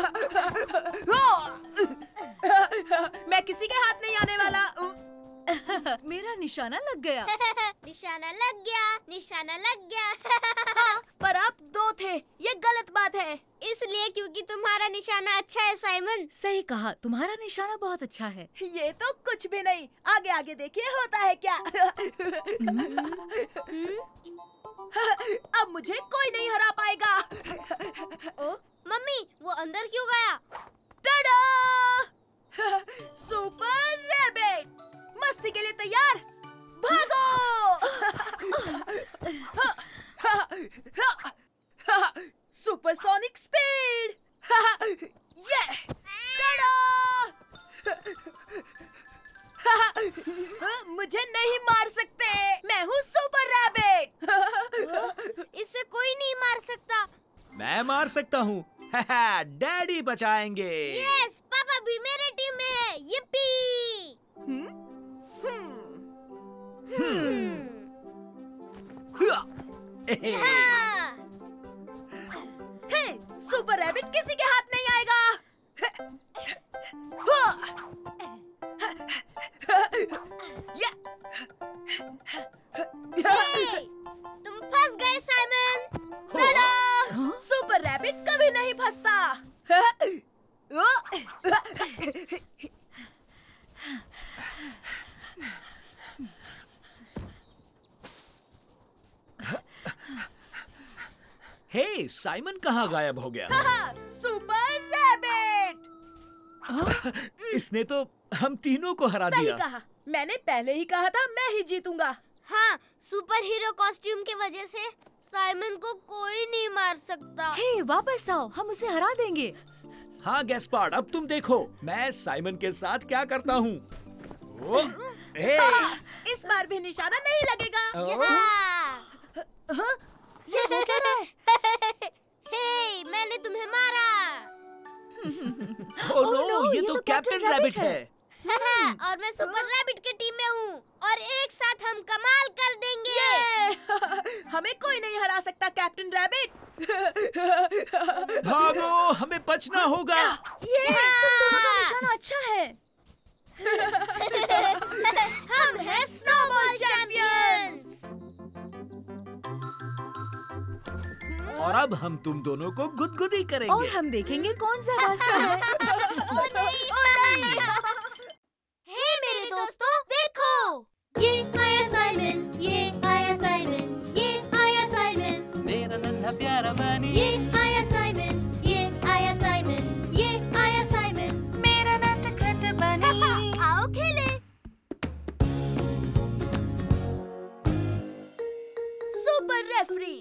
मैं किसी के हाथ नहीं आने वाला। मेरा निशाना लग गया। निशाना लग गया, निशाना लग गया। हाँ, पर आप दो थे, ये गलत बात है। इसलिए क्योंकि तुम्हारा निशाना अच्छा है साइमन। सही कहा, तुम्हारा निशाना बहुत अच्छा है। ये तो कुछ भी नहीं, आगे आगे देखिए होता है क्या। अब मुझे कोई नहीं हरा पाएगा। ओ, मम्मी वो अंदर क्यों गया? टाडा! सुपर रैबिट, मस्ती के लिए तैयार? भागो! Supersonic speed! ये! टाडा! मुझे नहीं मार सकते, मैं हूँ सुपर रैबिट। इससे कोई नहीं मार सकता। मैं मार सकता हूँ। डैडी बचाएंगे। यस, पापा भी मेरे टीम में है। yippee! हाँ। हे, सुपर रैबिट किसी के हाथ नहीं आएगा। हे, तुम फंस गए साइमन। टाडा! सुपर रैबिट कभी नहीं फंसता। हे, साइमन कहाँ गायब हो गया? Super rabbit! इसने तो हम तीनों को हरा सही दिया। कहा, मैंने पहले ही कहा था मैं ही जीतूंगा। हाँ, सुपर हीरो कॉस्ट्यूम की वजह से साइमन को कोई नहीं मार सकता। हे, वापस आओ, हम उसे हरा देंगे। हाँ गैस्पार्ड, अब तुम देखो मैं साइमन के साथ क्या करता हूँ। ओ, हे, इस बार भी निशाना नहीं लगेगा। हाँ। ये हो क्या रहा है? हे, मैंने तुम्हें मारा। ओ नो, ये तो कैप्टन रैबिट है। और मैं सुपर रैबिट के टीम में हूँ और एक साथ हम कमाल कर देंगे। हमें कोई नहीं हरा सकता कैप्टन रैबिट। भागो, हमें बचना होगा। ये तुम दोनों का निशाना अच्छा है। हम हैं स्नोबॉल चैंपियंस। और अब हम तुम दोनों को गुदगुदी करेंगे। और हम देखेंगे कौन सा रास्ता है। ओ नहीं, ओ नहीं। हे मेरे दोस्तों, देखो, ये आया साइमन, ये आया साइमन, ये आया साइमन, मेरा नन्हा प्यारा बनी, ये आया साइमन, ये आया साइमन, ये आया साइमन, मेरा नटखट बनी। आओ खेले। Super referee.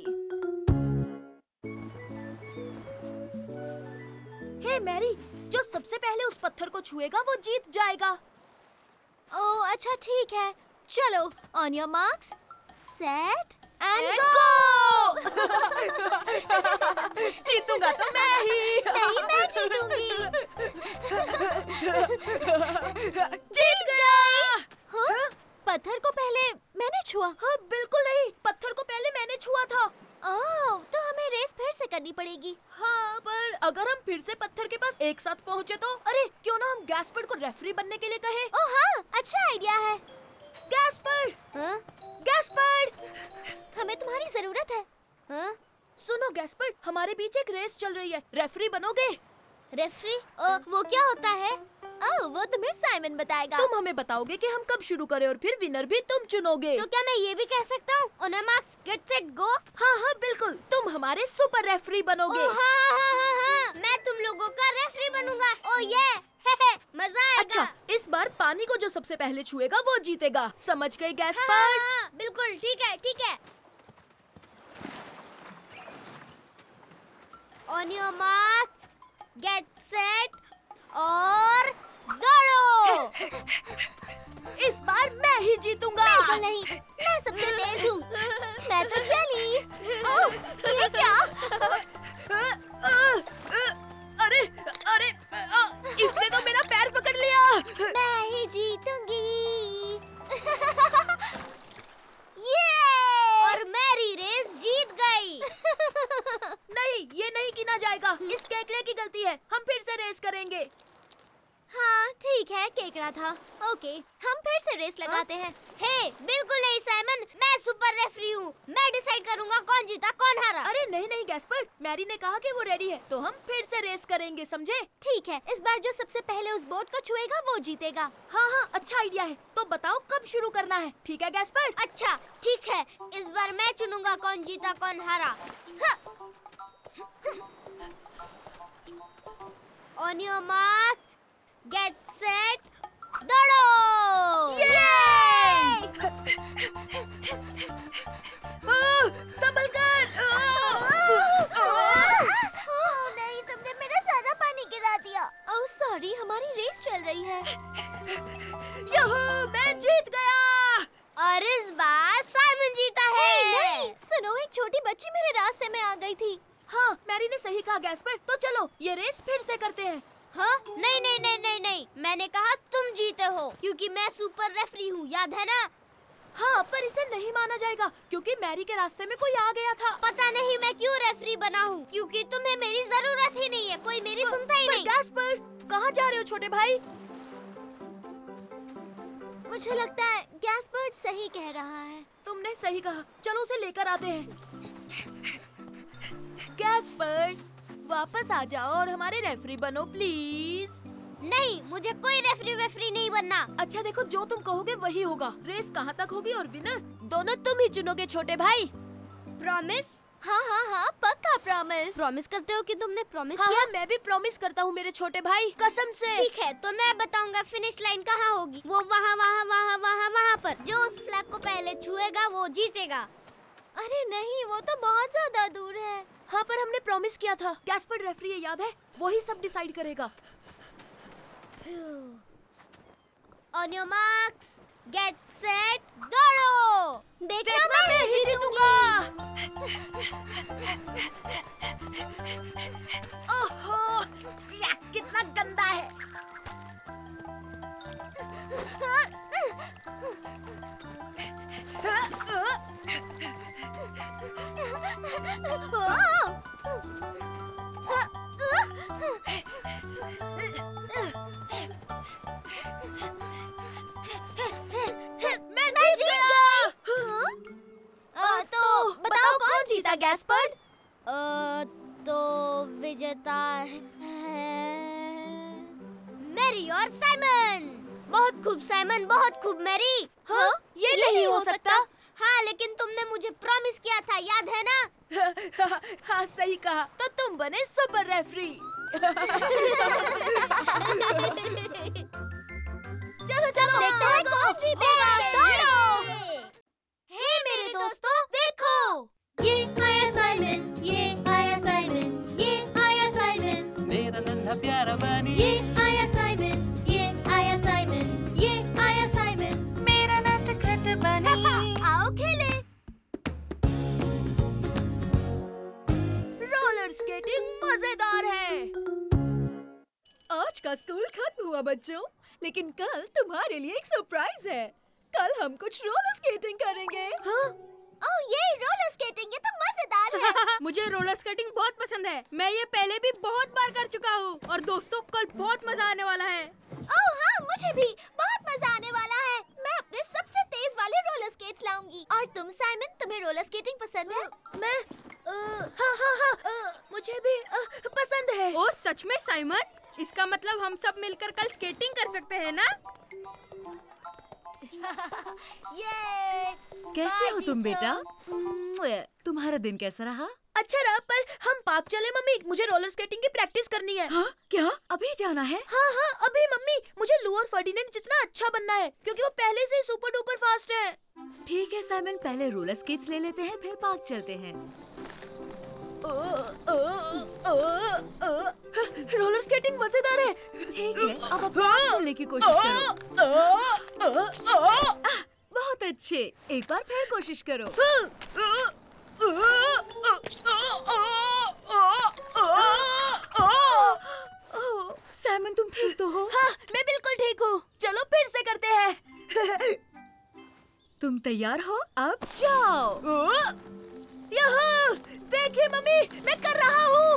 हे मैरी, जो सबसे पहले उस पत्थर को छुएगा वो जीत जाएगा। ओह अच्छा ठीक है, चलो on your marks set and And go. जीतूंगा तो मैं ही। नहीं, मैं जीतूंगी। जीत गया। हाँ? पत्थर को पहले मैंने छुआ। हाँ बिल्कुल नहीं, पत्थर को पहले मैंने छुआ था। ओह, तो हमें रेस फिर से करनी पड़ेगी। हाँ, पर अगर हम फिर से पत्थर के पास एक साथ पहुँचे तो? अरे क्यों ना हम गैस्पर्ड को रेफरी बनने के लिए कहें? ओह हाँ, अच्छा आइडिया है। गैस्पर्ड, हाँ? गैस्पर्ड, हमें तुम्हारी जरूरत है। हाँ? सुनो गैस्पर्ड, हमारे बीच एक रेस चल रही है, रेफरी बनोगे? रेफरी? ओ, वो क्या होता है? ओह, वो तुम्हें साइमन बताएगा। तुम हमें बताओगे कि हम कब शुरू करें और फिर विनर भी तुम चुनोगे। तो क्या मैं ये भी कह सकता हूँ? On your marks get set go. हाँ हाँ बिल्कुल, तुम हमारे सुपर रेफरी बनोगे। ओह हाँ हाँ हाँ हाँ, मैं तुम लोगों का रेफरी बनूंगा। ओह ये, मजा आएगा। अच्छा, इस बार पानी को जो सबसे पहले छुएगा वो जीतेगा। समझ गए हाँ, गैस्पर्ड? हाँ, हाँ, बिल्कुल ठीक है ठीक है। On your mark get set और दौड़ो। इस बार मैं ही जीतूंगा। बिल्कुल नहीं, मैं सबसे तेज हूँ। मैं तो चली। ओह, ये क्या? अरे अरे अ, इसने तो मेरा पैर पकड़ लिया। मैं ही जीतूंगी। ये और मेरी रेस जीत गई। नहीं, ये नहीं गिना जाएगा। इस केकड़े की गलती है। हम फिर से रेस करेंगे। हाँ ठीक है, केकड़ा था। ओके, हम फिर से रेस लगाते हैं। हे, बिल्कुल नहीं साइमन, मैं सुपर रेफरी हूँ। मैं डिसाइड करूँगा कौन जीता कौन हारा। अरे नहीं नहीं गैस्पर, मैरी ने कहा कि वो रेडी है, तो हम फिर से रेस करेंगे, समझे? ठीक है, इस बार जो सबसे पहले उस बोट को छुएगा वो जीतेगा। हाँ हाँ, अच्छा आइडिया है। तो बताओ कब शुरू करना है, ठीक है गैस्पर? अच्छा ठीक है, इस बार मैं चुनूंगा कौन जीता कौन हारा। On your mark, get set, दौड़ो! संभल कर! नहीं, तुमने मेरा सारा पानी गिरा दिया। ओह सॉरी, हमारी रेस चल रही है। यहू, मैं जीत गया! और इस बार साइमन जीता है। नहीं, सुनो, एक छोटी बच्ची मेरे रास्ते में आ गई थी। हाँ, मैरी ने सही कहा गैस्पर। तो चलो ये रेस फिर से करते हैं। हाँ? नहीं नहीं नहीं नहीं नहीं, मैंने कहा तुम जीते हो क्योंकि मैं सुपर रेफरी हूँ, याद है ना? हाँ, पर इसे नहीं माना जाएगा क्योंकि मैरी के रास्ते में कोई आ गया था। पता नहीं मैं क्यों रेफरी बना हूँ, क्योंकि तुम्हें मेरी जरूरत ही नहीं है, कोई मेरी सुनता ही नहीं। गैस्पर, कहाँ जा रहे हो छोटे भाई? मुझे लगता है गैस्पर्ड सही कह रहा है। तुमने सही कहा, चलो उसे लेकर आते हैं। गैस्पर्ड, वापस आ जाओ और हमारे रेफरी बनो प्लीज। नहीं, मुझे कोई रेफरी वेफरी नहीं बनना। अच्छा देखो, जो तुम कहोगे वही होगा। रेस कहाँ तक होगी और विनर दोनों तुम ही चुनोगे छोटे भाई। प्रॉमिस? हाँ हाँ हाँ, पक्का प्रॉमिस। प्रॉमिस करते हो कि तुमने प्रॉमिस हाँ, किया? हाँ, मैं भी प्रॉमिस करता हूँ मेरे छोटे भाई, कसम से। ठीक है, तो मैं बताऊंगा फिनिश लाइन कहाँ होगी। वो वहाँ वहाँ वहाँ वहाँ वहाँ पर। जो उस फ्लैग को पहले छुएगा वो जीतेगा। अरे नहीं, वो तो बहुत ज्यादा दूर है। हाँ, पर हमने प्रॉमिस किया था। गैस्पर्ड रेफरी है, याद है? वही सब डिसाइड करेगा। On your marks, get set, दौड़ो! देखना, देखना मैं ही जीतूंगा। ओहो, या, कितना गंदा है। मैं जीत गया। आ, तो बताओ कौन जीता गैस्पर्ड? अ, तो विजेता है मैरी और साइमन। बहुत खूब साइमन, बहुत खूब मैरी। हाँ, ये नहीं हो सकता। हाँ, लेकिन तुमने मुझे प्रॉमिस किया था, याद है ना? हाँ, सही कहा। तो तुम बने सुपर रेफरी। चलो चलो, देखते हैं कौन जीतेगा। दौड़ो! हे मेरे दोस्तों, देखो, ये आया साइमन, ये आया साइमन, ये आया साइमन, मेरा नन्हा प्यारा बनी, ये आया साइमन, ये आया साइमन, ये आया साइमन, मेरा नटखट बनी। आओ खेले। रोलर स्केटिंग मजेदार है। आज का स्कूल खत्म हुआ बच्चों, लेकिन कल तुम्हारे लिए एक सरप्राइज है। कल हम कुछ रोलर स्केटिंग करेंगे। हाँ? ओह ये रोलर स्केटिंग, ये तो मजेदार है। मुझे रोलर स्केटिंग बहुत पसंद है। मैं ये पहले भी बहुत बार कर चुका हूँ और दोस्तों कल बहुत मजा आने वाला है। ओह हाँ, मुझे भी बहुत मजा आने वाला है। मैं अपने सबसे तेज वाले रोलर स्केट्स लाऊंगी। और तुम साइमन, तुम्हें रोलर स्केटिंग पसंद है? मैं आ, हाँ हाँ हाँ आ, मुझे भी आ, पसंद है। ओ सच में साइमन? इसका मतलब हम सब मिलकर कल स्केटिंग कर सकते हैं ना? ये कैसे हो तुम बेटा? तुम्हारा दिन कैसा रहा? अच्छा रहा, पर हम पार्क चले मम्मी, मुझे रोलर स्केटिंग की प्रैक्टिस करनी है। हाँ? क्या अभी जाना है? हाँ हाँ अभी मम्मी, मुझे लू और फर्डिनेंड जितना अच्छा बनना है क्योंकि वो पहले से ही सुपर डुपर फास्ट है। ठीक है साइमन, पहले रोलर स्केट्स ले लेते हैं, फिर पार्क चलते हैं। ओ, ओ, ओ, ओ, रोलर स्केटिंग मजेदार है। ठीक है, अब अब पार्क चलने की कोशिश करो। आह, बहुत अच्छे, एक बार फिर कोशिश करो। ओह, साइमन तुम ठीक तो हो? हाँ, मैं बिल्कुल ठीक हूँ। चलो फिर से करते हैं। तुम तैयार हो? अब जाओ। यहाँ देखिए मम्मी, मैं कर रहा हूँ।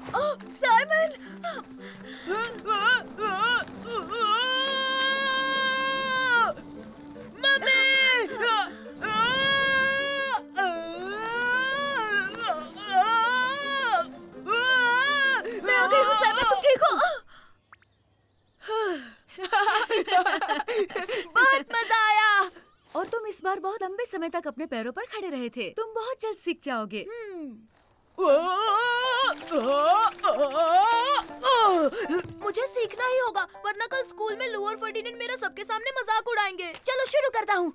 साइमन, और तुम इस बार बहुत लंबे समय तक अपने पैरों पर खड़े रहे थे। तुम बहुत जल्द सीख जाओगे। मुझे सीखना ही होगा, वरना कल स्कूल में लू और फर्डिनेंड मेरा सबके सामने मजाक उड़ाएंगे। चलो शुरू करता हूँ।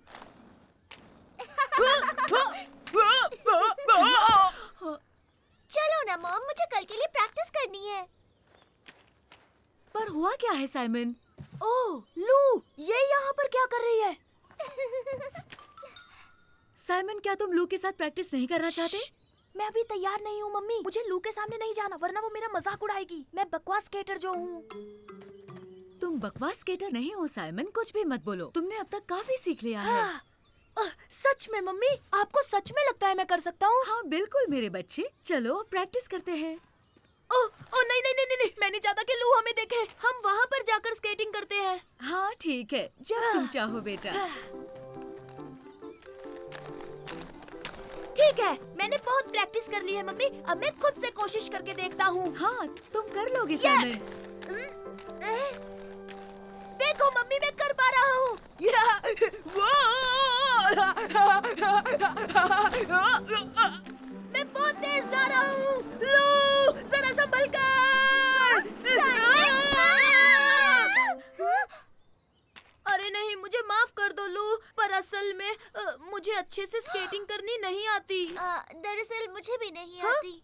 चलो ना मॉम, मुझे कल के लिए प्रैक्टिस करनी है। पर हुआ क्या है साइमन? ओह, लू, ये यहाँ पर क्या कर रही है? साइमन, क्या तुम लू के साथ प्रैक्टिस नहीं करना चाहते? मैं अभी तैयार नहीं हूँ मम्मी। मुझे लू के सामने नहीं जाना, वरना वो मेरा मजाक उड़ाएगी। मैं बकवास स्केटर जो हूँ। तुम बकवास स्केटर नहीं हो साइमन, कुछ भी मत बोलो। तुमने अब तक काफी सीख लिया है। हाँ, आ, सच में मम्मी? आपको सच में लगता है मैं कर सकता हूँ? हाँ बिल्कुल मेरे बच्चे, चलो अब प्रैक्टिस करते हैं। ओ, ओ नहीं नहीं नहीं नहीं, मैं नहीं चाहता कि लू हमें देखे। हम वहाँ पर जाकर स्केटिंग करते हैं। हाँ ठीक है, जब तुम चाहो बेटा। ठीक है, मैंने बहुत प्रैक्टिस कर ली है मम्मी। अब मैं खुद से कोशिश करके देखता हूँ। हाँ तुम कर लोगे साइमन। देखो मम्मी, मैं कर पा रहा हूँ। मैं बहुत तेज जा रहा हूँ। लो, जरा संभल कर। अरे नहीं, मुझे माफ कर दो लू, पर असल में आ, मुझे अच्छे से स्केटिंग करनी नहीं आती। आ, दरअसल मुझे भी नहीं हाँ? आती।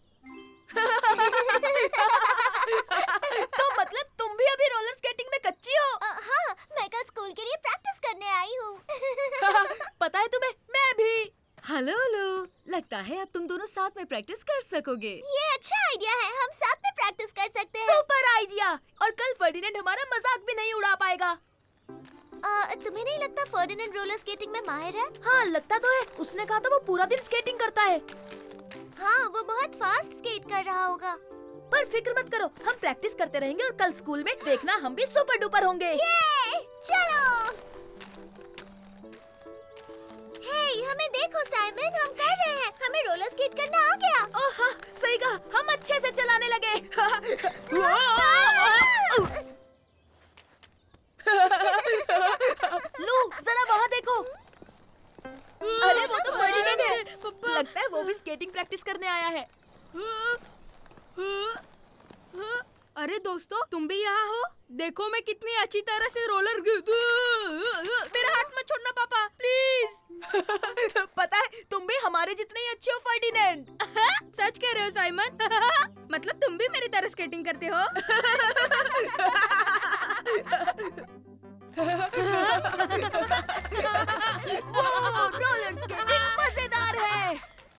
तो मतलब तुम भी अभी रोलर स्केटिंग में कच्ची हो? आ, हाँ, मैं कल स्कूल के लिए प्रैक्टिस करने आई हूँ। पता है तुम्हें, मैं भी। हेलो लू, लगता है अब तुम दोनों साथ में प्रैक्टिस कर सकोगे। ये अच्छा आइडिया है, हम साथ में प्रैक्टिस कर सकते हैं। Super idea. और कल फर्डिनेंड हमारा मजाक भी नहीं उड़ा पाएगा। आ, तुम्हें नहीं लगता फर्डिनेंड रोलर स्केटिंग में माहिर है? हाँ लगता तो है, उसने कहा था वो पूरा दिन स्केटिंग करता है। हाँ, वो बहुत फास्ट स्केट कर रहा होगा। पर फिक्र मत करो, हम प्रैक्टिस करते रहेंगे और कल स्कूल में देखना हम भी सुपर डुपर होंगे। ये, चलो। हे, हमें देखो साइमन, हम कर रहे हैं। हमें रोलर स्केट करना आ गया। ओह हाँ, सही कहा, हम अच्छे से चलाने लगे। लू, जरा वहाँ देखो। अरे वो तो फर्डिनेंड है। लगता है वो भी स्केटिंग प्रैक्टिस करने आया है। अरे दोस्तों, तुम भी यहाँ हो? देखो मैं कितनी अच्छी तरह से रोलर मेरा हाथ मत छोड़ना पापा, प्लीज। पता है तुम भी हमारे जितने ही अच्छे हो फर्डिनेंड। सच कह रहे हो साइमन? मतलब तुम भी मेरी तरह स्केटिंग करते हो?